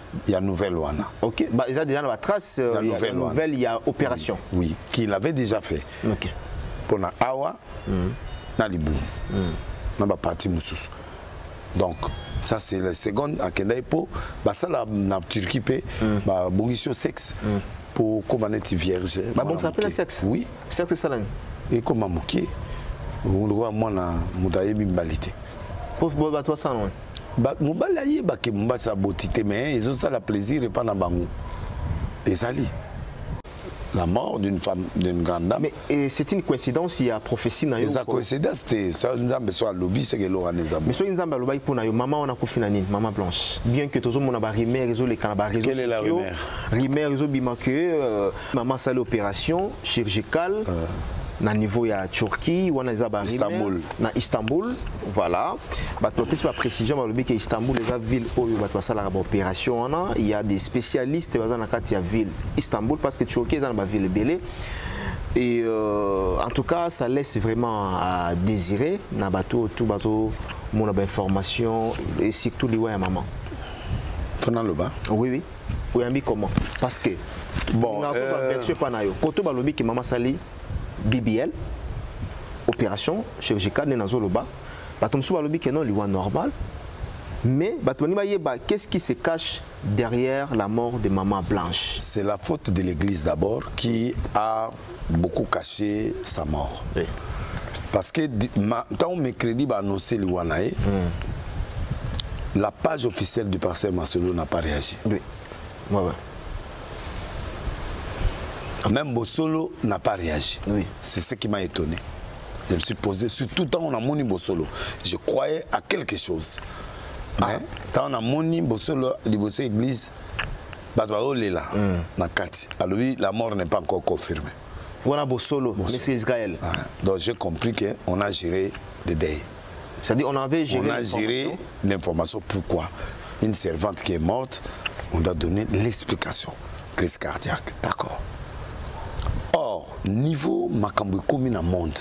il y a nouvelle Wana. Ok, bah, il y a déjà la trace, euh, il y a nouvelle, nouvelle, il y a opération. Oui, oui. Qu'il avait déjà fait. Ok. Pour la Awa, na Libou, na ba parti Moussous. Donc, ça c'est la seconde à Kendaïpo. Bah ça la na Turquie pe, bah bongisio sexe pour commander vierge. Bah bon ça s'appelle le sexe. Oui. Sexe c'est ça là. Et comme moqué, on doit moi na mudaye bimbalité. Pour bah toi ça non. Bah mobalaye bah que mba sa beauté mais ils ont ça la plaisir et pas na bango. Et ça lit. La mort d'une femme, d'une grande dame. Mais c'est une coïncidence, il y a prophétie dans le. C'est une coïncidence, c'était ça. Nous avons besoin de lobby, c'est que l'on a des amis. Mais si nous avons besoin de maman, on a couffé nanine, maman blanche. Bien que tous on a rimé, réseau les canabas, réseau. Quelle est la rumeur? Rimé, réseau bimaque, maman salle opération chirurgicale. Na niveau ya Turquie ou na Istanbul na Istanbul voilà bah plus par précision bah le que Istanbul les ville où il va ça la opération il y a des spécialistes dans la carte ville Istanbul parce que Turquie dans la ville belé et euh, en tout cas ça laisse vraiment à désirer na bateau tout bateau mon information et surtout les ouais maman pendant le bas oui oui oui ami comment parce que bon euh... pas na yo koto ba lobi que maman sali B B L, opération chirurgicale, dans le bas. Batom sou balobi que non, lui normal. Mais qu'est-ce qui se cache derrière la mort de maman Blanche? C'est la faute de l'Église d'abord qui a beaucoup caché sa mort. Oui. Parce que quand mercredi va annoncer le Wanae, mm. la page officielle du pasteur Marcelo n'a pas réagi. Oui. Ouais, ouais. Même Bossolo n'a pas réagi. Oui. C'est ce qui m'a étonné. Je me suis posé, surtout quand on a moni Bossolo, je croyais à quelque chose. Mais ah. quand on a moni Bossolo, l'église, là, alors oui, la mort n'est pas encore confirmée. Voilà Bossolo, mais c'est Israël. Ah. Donc j'ai compris qu'on a géré le deuil. C'est-à-dire on avait géré On a géré l'information. Pourquoi une servante qui est morte, on doit donner l'explication. Crise cardiaque, d'accord. Or, niveau makambo komi na monde,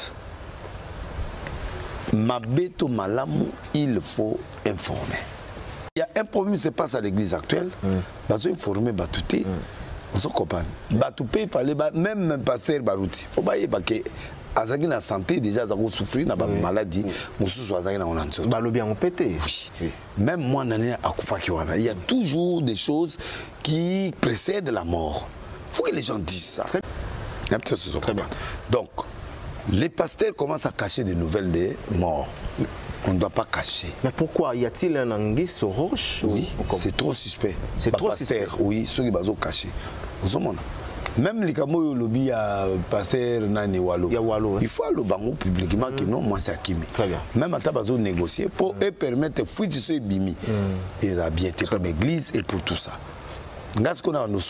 mabeto malamu, il faut informer. Il y a un problème qui se passe à l'église actuelle, ils ont informé Batouté, on se comprend. Batouté, il fallait même pasteur Barouti. Il faut pas y avoir que Azagi na santé déjà ça souffrir na maladie, mon sous Azagi na on a bah le bien on pété. Oui. Même moi nana akufa kiwana, il y a toujours des choses qui précèdent la mort. Il faut que les gens disent ça. Très bien. Donc, les pasteurs commencent à cacher des nouvelles des morts. On ne doit pas cacher. Mais pourquoi? Y a-t-il un anguille sur roche? Oui, c'est trop suspect. C'est trop pasteur, suspect. Oui, ceux qui sont cachés. Même les camots lobby à pasteur Nani Walo. Il faut le bango publiquement que non, moi c'est Akimi. Même à tabazo négocier pour eux permettre de fuir ce bimi. Et la bien être comme église et pour tout ça. Très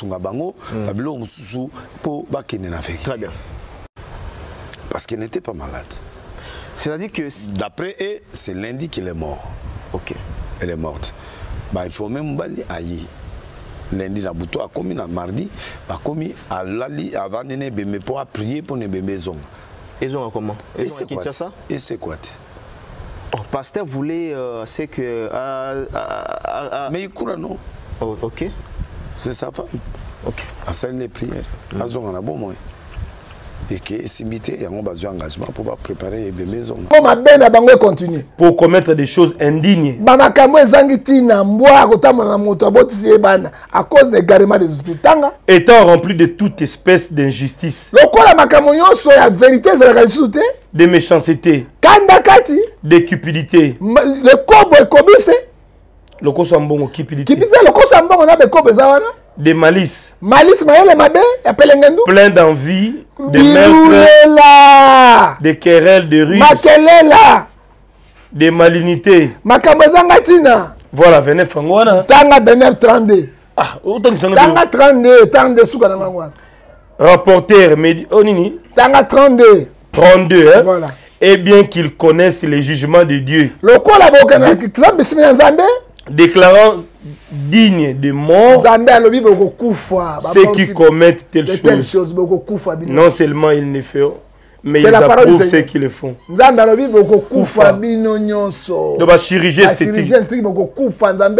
bien. Parce qu'il n'était pas malade. C'est-à-dire que... D'après eux, c'est lundi qu'il est mort. Ok. Elle est morte. Bah, il faut même bali aïe. Lundi, la bouton a commis la mardi, a commis à l'ali avant de ne pas prier pour ne bébés hommes. Ils ont comment? Et c'est quoi ça? Et c'est quoi? Le pasteur voulait, euh, c'est que... Euh, euh, euh, Mais il court non. Oh, ok. C'est sa femme. Ok. À ça, les prières. Elles ont un bon moyen. Et que simité, il y a un besoin d'engagement pour préparer les bébés hommes. Pour ma belle, bango continue. Pour commettre des choses indignes. Bama kamwe zangiti na mboa kotama na moto abotisi bana à cause des garements des esprits tanga. Étant rempli de toute espèce d'injustice. Lokola makambo nyonso ya vérité za kalisute. De méchanceté. Kanda kati. De cupidité. Le kobo ekobiste. Le kosambongo cupidité. Cupidité le kosambongo na be kobo za wana. De malice. Malice maele mabe ya pelengendu. Plein d'envie, de meurtre, de querelles, de ruses, makelela, de malignité. Makambo zangatina. Voilà, venez fangwana. Tanga benef trente-deux. Ah, autant que ça. Tanga trente-deux, trente-deux souka na mangwana. Rapporteur médi oh nini. Tanga trente-deux. trente-deux hein. Voilà. Et bien qu'ils connaissent les jugements de Dieu. Le quoi la bokana ki tsambe simina nzambe. Déclarant digne de mort ceux qui commettent telles choses. Non seulement ils ne font, mais ils approuvent ceux qui le font. De la chirurgie esthétique.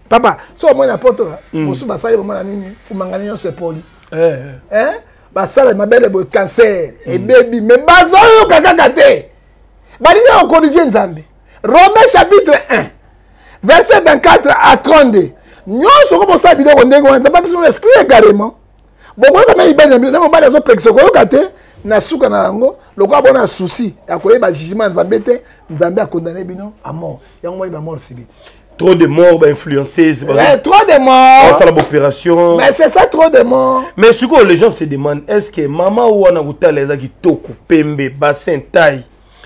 Papa, so moi na poto, mosu basali mama nini, fumanga nyo se poli. Eh. Hein? Basala mabele bo cancer et baby mais bazo kaka kate. Bali on corriger Nzambe. Romains chapitre un verset vingt-quatre à trente-deux. Nous sommes comme ça bidon ndenge on pas besoin d'esprit également. Boko kama ibene na mo bala zo pexo ko kate na suka na ngo lokwa bona souci akoyeba jugement Nzambe te Nzambe a condamné bino à mort. Yango mo ba mort subite. Trop de morts bah, influencés. Ouais, trop de morts. Ça l'opération. Mais c'est ça, trop de morts. Mais ce que les gens se demandent, est-ce que maman ou on a goûté les qui toko, pembe, bassin, taille.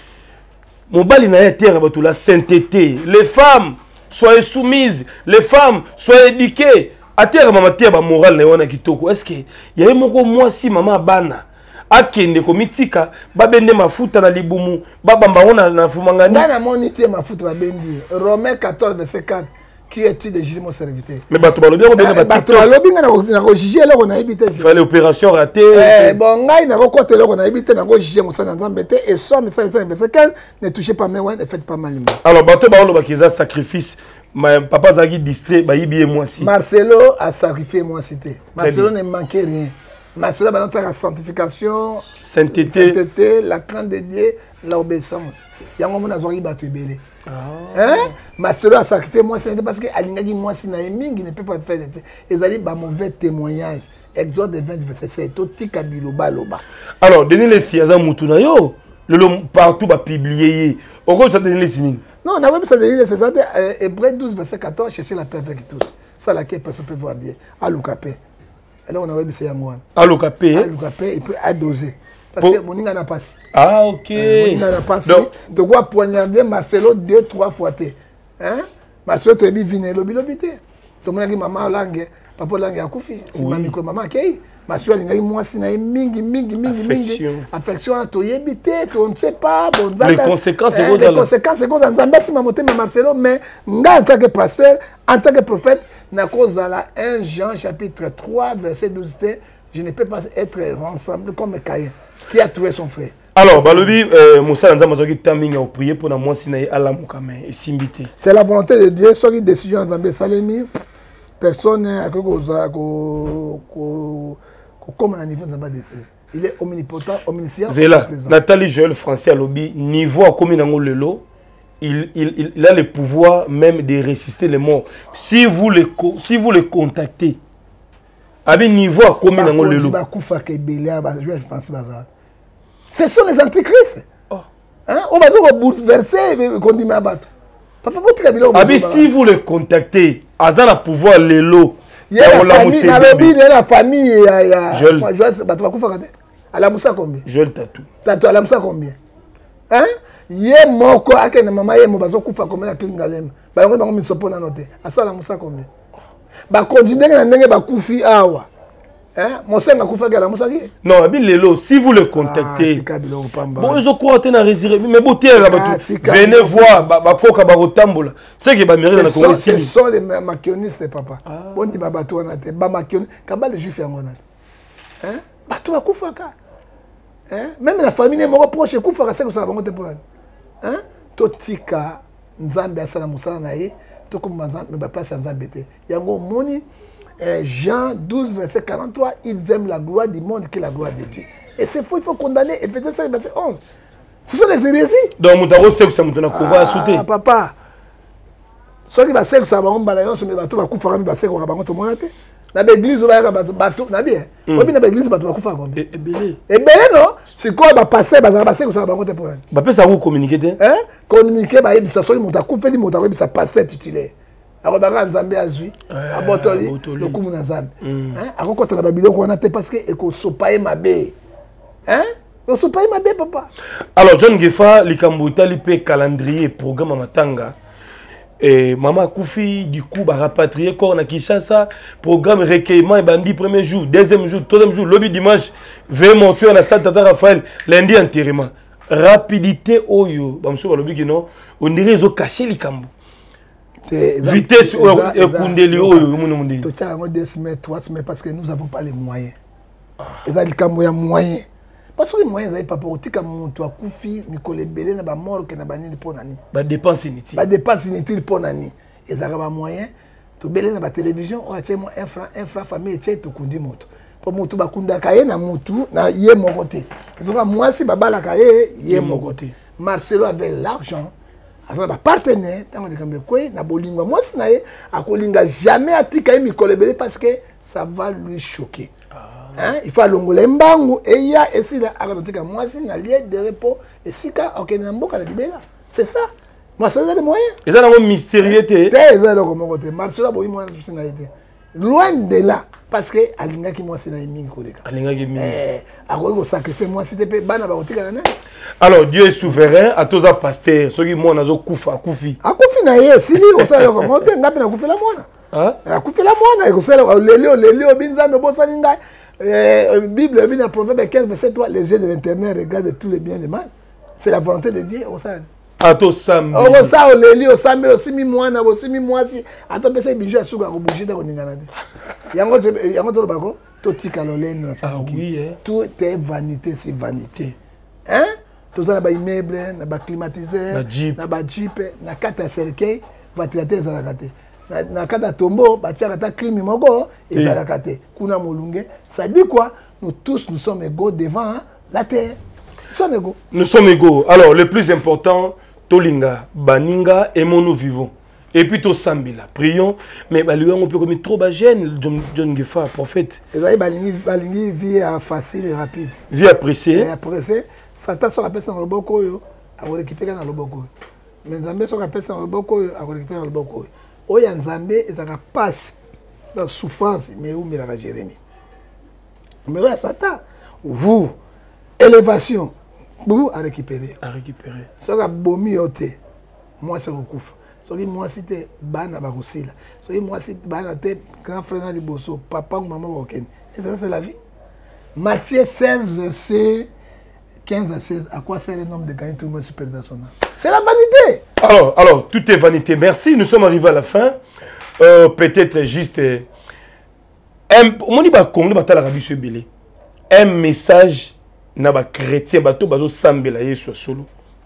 Mon bali n'a été rabattu la sainteté. Les femmes, soyez soumises. Les femmes, soyez éduquées. À terre, maman, terre, ma morale, les on a qui toko. Est-ce que y a eu mon moi si maman bana. Akende komitika babende mafuta na libumu babamba ona na fumangani na monité mafuta babendi Romains quatorze verset quatre qui étudie le jugement serviteur mais bato balobi ko benga bato balobi nga na ko juger loko na ebité il fallait opération ratée eh bon ngai na ko côté loko na ebité na ko juger mo sana Nzambe te et somme ça verset quinze ne touchez pas mes ouais ne faites pas mal. Alors bato ba oloba kiza sacrifice ma papa zaki distrait ba yibi moi si Marcelo a sacrifié moi cité Marcelo ne manquait rien. Marcelo a la sanctification, sainteté, sainteté, la crainte de Dieu, l'obéissance. Il y a un moment où on a battu belé. Hein? Marcelo a sacrifié moi c'est parce que alingaki moi si naeming ne peut pas faire. Ils allaient ba mauvais témoignage. Exode vingt verset sept. Totika biloba loba. Alors, donnez les siaza mutuna yo. Le partout va publier. Au gros ça donne les signes. Non, on a même ça donné c'est-à-dire Hébreux douze verset quatorze chercher la paix avec tous. Ça laquelle personne peut voir Dieu. À l'Okapé. Alors on a vu c'est Yangouane. À l'Okapé. À l'Okapé, il peut adoser. Parce que mon n'a pas passé. Ah ok. Mon n'a pas passé. De quoi poignarder Marcelo deux trois fois. Hein? Marcelo tu es bien venu lobi lobi te. Tout le monde a dit maman langue, papa langue a koufi. Si ma micro maman qui Marcelo a dit moi si na mingi mingi mingi mingi. Affection à toi yébité, tu ne sais pas bon. Les conséquences c'est quoi? Les conséquences c'est quoi? Nzambe si ma moté Marcelo mais nga en tant que pasteur, en tant que prophète. Na cause à la un Jean chapitre trois verset douze, je ne peux pas être rassemblé comme Caïn qui a tué son frère. Alors, Balobi, Moussa Nzamba Zogi Taming a prié pour la moi sinaï à la Moukame et Simbité. C'est la volonté de Dieu, soit une décision Nzambe Salemi, personne n'a comme un niveau Nzamba décès. Il est omnipotent, omniscient. Zéla, Nathalie Joël Français à Lobby, niveau à combien dans le lot? Il, il, il a le pouvoir même de résister les morts. Si vous le, si vous le contactez, à un niveau à combien dans le lot? Ce sont les antichrists. Hein? On va dire bouleverser qu'on dit ma bateau. Si vous le contactez, Azan a pouvoir le lot. Il y a la famille, il y a la famille, il y a Joël. Joël Tatou. Tatou, à la Moussa combien? Hein? Yé moko ake na mama yé mo bazo kufa comme la klingalem ba ngo bango misopo na note asala musa combien ba continuer na ndenge ba kufi awa hein mo senga kufa ke la musa ki non abi lelo si vous le contactez bon je crois que na résirer mais beauté là ba tout venez voir ba foka ba rotambola c'est que ba mérite na ko ce sont les maquionistes papa bon di ba bato na te ba maquion kaba le juif yango na hein bato ba kufa ka hein même la famille mo proche kufa ka c'est que ça ba ngote pour hein totika Nzambe asala musala na ye to comme Nzambe ba place Nzambe te yango moni Jean douze verset quarante-trois ils aiment la gloire du monde que la gloire de Dieu et c'est faux il faut condamner Éphésiens cinq verset onze ce sont les hérésies donc mutaro c'est que ça mutana ko va sauter papa so ki ba seko sa ba ngomba na yonso me bato ba kufa ba seko ka bango to monate na l'église ba ka bato bato na bien obi na l'église bato ba kufa kombe et belé et belé non c'est quoi ba passer ba ba seko sa bango te pour ba pesa vous communiquer hein communiquer ba yebisa so muta kufeli muta ko yebisa pasteur titulaire akobaka Nzambe azwi abotoli lokumu na Nzambe hein akokota na babiloko wana te parce que ekosopa ye mabe hein ekosopa ye mabe papa. Alors John Gefa likambo tali pe calendrier programme matanga et maman Koufi du coup ba rapatrier corps na Kinshasa programme recueillement et bandi premier jour deuxième jour troisième jour lobby dimanche vingt mortuaire na stade Tata Raphaël lundi enterrement rapidité oyo bamso ba lobby kino on dirait zo cacher likambo vitesse et kundeli oyo muno mundi to tcha ngo deux semaines trois semaines parce que nous avons pas les moyens eza likambo ya moyen parce que les moyens n'avaient pas pour tika monto akufi mikole belé na ba mort que na banini ponani ba dépense inutile ba dépense inutile ponani ezaka ba moyen to belé na ba télévision o atie mo un franc un franc famille tie to kundi moto po moto ba kunda kaye na motu na ye mon côté donc moi si baba la kaye ye mon côté Marcelo avait l'argent asa ba partenaire tango de kambe kwe na bolingo moi si na ye akolinga jamais atika mi kolebele parce que ça va lui choquer. Hein? Il faut alongola mbangu et il y a ici là akatika moi si na lieu de repos et sika OK na mboka na libela c'est ça. Marcelo a des moyens. Et ça, c'est mystérieux. C'est Marcelo a moi loin de là. Parce que Alinga qui moi c'est naimi Alinga qui eh a quoi sacrifier moi c'était pas bana ba otika na. Alors Dieu est souverain à tous les pasteurs ceux qui moi nazo kufa kufi. A kufi na ye sili o sa yo comment ngapi na kufi la mwana. Hein? A kufi la mwana e ko sala lelio lelio binzambe bosani ngai. Euh Bible bien Proverbe quinze verset trois les yeux de l'Éternel regardent tous les biens et les mal. C'est la volonté de Dieu au ça. Ato sambi. Oh ça o leli o sambi o simi mwana o simi mwasi ato pesa bijou asuka ko bujita ko ningana de. Yango yango to bako to tika lolene na ça. Ah oui hein. Tout est vanité c'est vanité. Hein? Tout ça na ba immeuble, na ba climatiseur, na jeep, na ba jeep, na kata cercueil, ventilateur za la kate. Na na kata tombeau, ba tia kata clim moko et ça la kate. Kuna molunge, ça dit quoi? Nous tous nous sommes égaux devant la terre. Nous sommes égaux. Nous sommes égaux. Alors le plus important Tolinga, Baninga, et nous vivons. Et puis to Sambila, prions. Mais on peut comme trop gêne, John Gefa, prophète. Et là, Balingi vie facile et rapide. Vie appréciée. Appréciée. Satan sera appelé dans le boko, à récupérer dans le boko. Mais Nzambé sera appelé dans le boko, à récupérer dans le boko. Oya Nzambé est à passe dans la souffrance, mais où Mira Jérémie. Mais ouais, Satan, vous, élévation. Vous à récupérer. À récupérer. Ce qui bomi yote, moi c'est recouf. Ce qui moi c'était bana bakosila. Ce qui moi c'est bana te grand frère na liboso, papa ou maman waken. Et ça c'est la vie. Matthieu seize verset quinze à seize. À quoi sert le nombre de gagner tout le monde se perd dans son âme? C'est la vanité. Alors, alors tout est vanité. Merci. Nous sommes arrivés à la fin. Euh, Peut-être juste un. On dit bah Congo, bah t'as l'Arabie sur Belé. Un message. Na ba chrétien bato bazo sambela yesu solo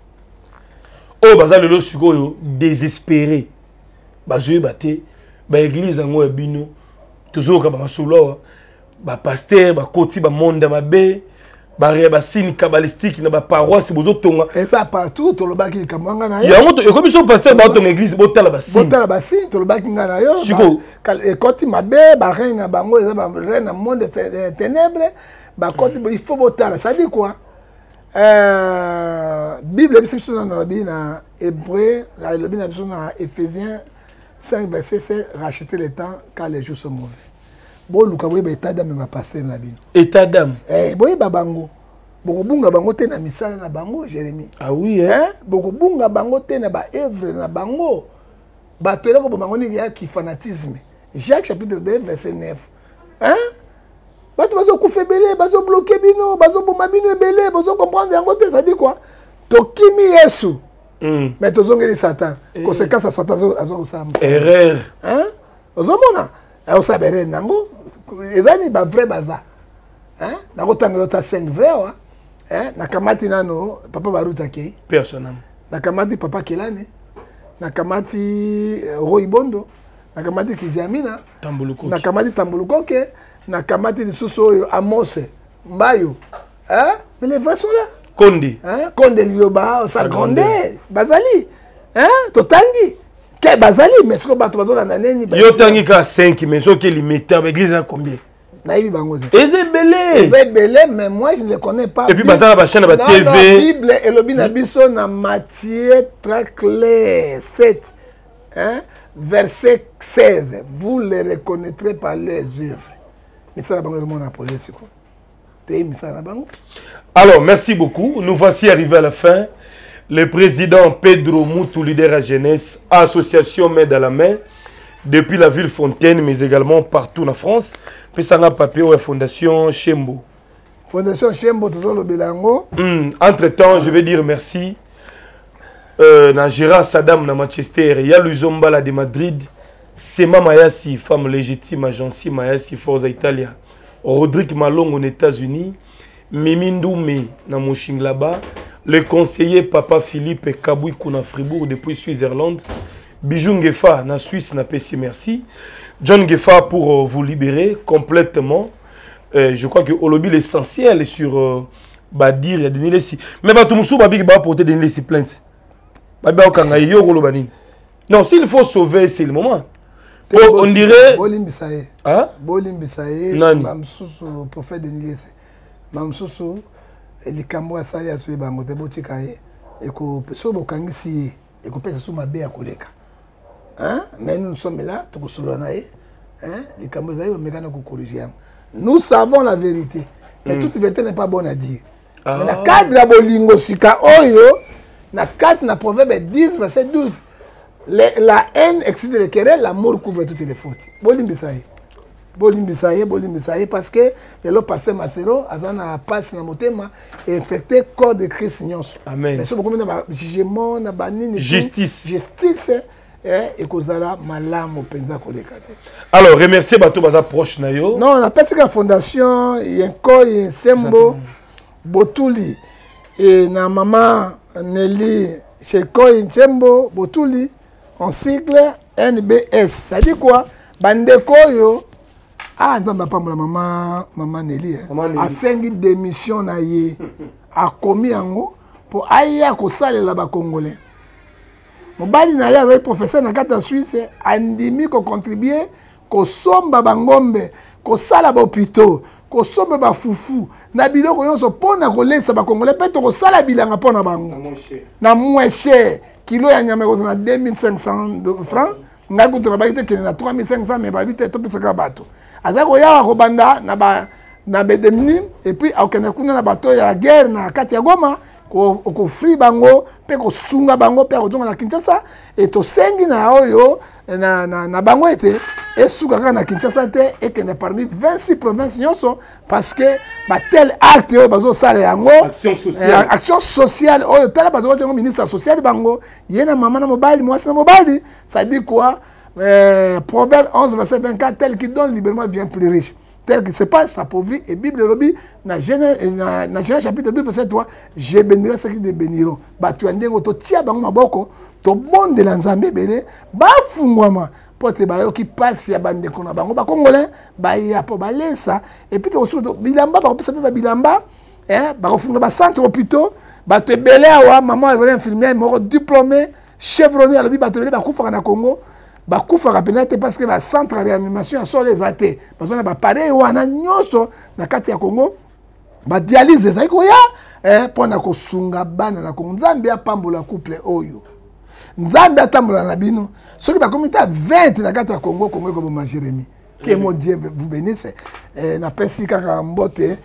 o baza lelo sikoyo désespéré bazo baté ba église ngo ya bino tozoka ba solo ba pasteur ba koti ba monde mabe ba ba signe kabbalistique na ba paroisse bozo tonga et ça partout to lo baki kamanga na yo ya ngoto e comme so pasteur ba tonga église botala ba signe botala ba signe to lo baki ngana yo e koti mabe ba reine bango eza ba reine monde ténèbres. Bah, quand il faut voter, ça dit quoi? Euh, Bible, dans Hébreu, dans Éphésiens cinq, verset sept, racheter le temps car les jours sont mauvais. Bon, le cas où état d'âme va passer dans la Bible. État d'âme. Eh, bon, babango. Beaucoup bunga bango te na misala na bango, Jérémie. Ah oui, hein? Hein? Beaucoup bunga bango te na ba œuvre na bango. Ba tela ko bango ni ya ki fanatisme. Jacques chapitre deux, verset neuf. Hein? Bato bazo koufe belé, bazo bloqué bino, bazo boma bino belé, bazo comprendre yango te, ça dit quoi? To kimi Yesu. Mm. Mais to zongeli Satan. Eh. Conséquence à Satan azo ko sam. Erreur. Hein? Ozo mona. A osabere nango. Ezani ba vrai baza. Hein? Na ko tangelo ta cinq vrai wa. Hein? Na kamati nano papa baruta ke. Personnel. Na kamati papa Kelane. Na kamati Roibondo. Na kamati Kiziamina. Tambuluko. Na kamati Tambuluko ke. Na kamati lisuso Amose Mbayo. Hein? Mais les vrais sont là. Kondi. Hein? Kondi Liloba, sa grandeur. Bazali. Hein? Totangi. Quel Bazali? Mais ce que bato bato la naneni. Yo tangi ka cinq, mais ce qui est limité, l'église a combien? Naïvi bango. Ezebele. Ezebele, mais moi je ne les connais pas. Et puis bazala ba chaîne ba T V. La Bible et le binabiso na Matthieu très clair sept. Hein? Verset seize. Vous les reconnaîtrez par leurs œuvres. Alors, merci beaucoup. Nous voici arrivés à la fin. Le président Pedro Moutou, leader à jeunesse, association Main dans la main, depuis la ville Fontaine, mais également partout en France. Puis ça a papier à la fondation Chembo. Fondation Chembo, toujours le Bélango. Mm. Entre-temps, je vais dire merci. Euh, na Gérard Saddam, na Manchester, il y a Luzombala de Madrid. Sema Mayasi, femme légitime, agence Mayasi, Forza Italia. Rodrigue Malong aux États-Unis. Mimi Ndoumé, na Moshing là-bas. Le conseiller Papa Philippe Kaboui Kouna Fribourg depuis Suisse-Irlande. Bijou Ngefa, na Suisse, na P C, merci. John Ngefa pour euh, vous libérer complètement. Euh, je crois que Olobi l'essentiel est sur euh, Badir et Denis Lessi. Mais bah, tout le monde va pas porter Denis Lessi plainte. Non, s'il faut sauver, c'est le moment. Oh, on dirait. Bolim Bisaye. Hein? Bolim Bisaye. Mamsoussou, prophète Denis Lessi. Mamsoussou, likambo asali ya tuye bango te botikaye. Eko peso bokangisi eko pesa sous ma bé à koleka. Hein? Mais nous sommes là, tout hein? Les Cambodgiens vont corriger. Nous savons la vérité. Mais mm. toute vérité n'est pas bonne à dire. Ah. Mais dans le cadre de la bolingo sika oyo, dans le cadre de la proverbe dix, verset douze, la haine excite les querelles, l'amour couvre toutes les fautes. Bolim bisaye. Bolim bisaye, bolim bisaye, parce que le lot passé Marcelo, azana passe na motema et infecté corps de Christ nyonso. Amen. Mais ce beaucoup de jugement, na banini. Justice. Justice. Et kozala malamu penza koleka te. Alors remercier bato baza proche na yo. Non, on appelle ça la fondation Yenko Sembo Botuli et na maman Nelly Cheko Sembo Botuli en sigle N B S. Ça dit quoi? Bandeko yo ah non pas la maman maman Nelly a cinq démission na ye a commis yango pour aya ko salela ba congolais. Mobali na ya zai professeur na kata Suisse andimi ko contribuer ko somba bangombe ko sala ba hôpitaux ko somba ba fufu na biloko yonso pona ko lesa ba congolais peto ko sala bilanga pona bango na moins cher kilo ya nyama ko na deux mille cinq cents francs ngaku to ba ite na trois mille cinq cents mais ba bite to pesa ka bato aza ko ya ko banda na ba na bedemini et puis akena kuna na bato ya guerre na kati ya Goma ko free bango pe ko sunga bango pe ko tonga na Kinshasa et to sengi na oyo na na na bango ete et suka na Kinshasa te et que ne parmi vingt-six provinces nyonso parce que ba tel acte yo bazo sala yango action sociale eh, action sociale oyo tala bazo ko ministre social bango yena mama na mobile mwasi na mobile ça dit quoi euh, Proverbe onze verset vingt-quatre tel qui donne librement vient plus riche. Tel que c'est pas sa pauvreté et Bible lobby na Genèse na Genèse chapitre deux verset trois je bénirai ceux qui te béniront ba tu andeko to tia bango maboko to bonde la nzambe belé ba fungwama pote ba yo ki passe ya bande ko na bango ba congolais ba ya po ba lesa et puis to suko bilamba ba kopesa ba bilamba hein ba ko funga ba centre hôpitaux ba te belé awa maman elle infirmière moko diplômé chevronné lobby ba te belé ba kufa na Congo bakufa rapidement parce que ba centre de réanimation sont les athées parce qu'on a ba pareil wana nyoso na kati ya Congo ba dialyse ça ko ya eh pona ko sunga bana na Congo nzambe apambola couple oyo nzambe atambola na bino soki ba komita vingt na kati ya Congo Congo ko ma Jérémie que mon Dieu vous bénisse eh na pesi kaka mbote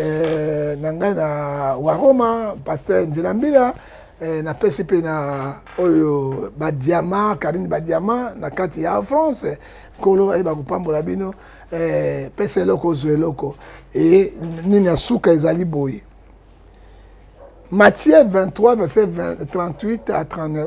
eh na ngai na Waroma pasteur Njelambila Eh, na P C P na oyo ba diamant Karine ba diamant na kati ya France kolo e ba kupambola bino eh pese loko zwe loko et nini asuka ezali boye Matthieu vingt-trois verset trente-huit à trente-neuf.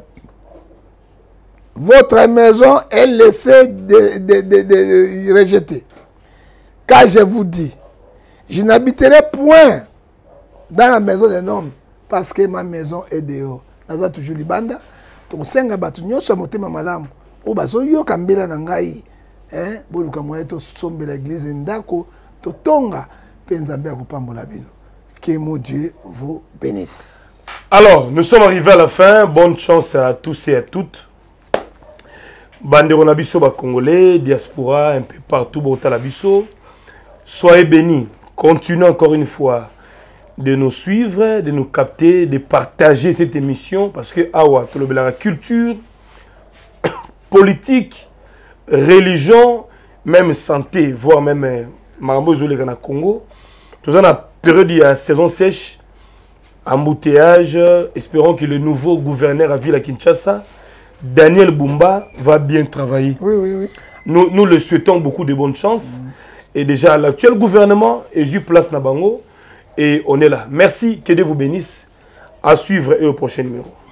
Votre maison est laissée de, de, de, de, de rejeter car je vous dis je n'habiterai point dans la maison d'un homme parce que ma maison est dehors. Naza toujours libanda. To senga batu nyonso motema malamu. O bazo yo kambela na ngai. Hein, boluka moye to sombe l'église ndako to tonga penza be akopambola bino. Que mon Dieu vous bénisse. Alors, nous sommes arrivés à la fin. Bonne chance à tous et à toutes. Bandero na biso ba congolais, diaspora un peu partout bota la biso. Soyez bénis. Continuez encore une fois de nous suivre, de nous capter, de partager cette émission parce que awa to la culture, politique, religion, même santé, voire même Marambo Zolé na Congo. Tout ça la période de la saison sèche, embouteillage. Espérons que le nouveau gouverneur à Ville à Kinshasa, Daniel Bumba, va bien travailler. Oui, oui, oui. Nous, nous le souhaitons beaucoup de bonnes chances. Mmh. Et déjà l'actuel gouvernement est eu place na bango. Et on est là. Merci, que Dieu vous bénisse. À suivre et au prochain numéro.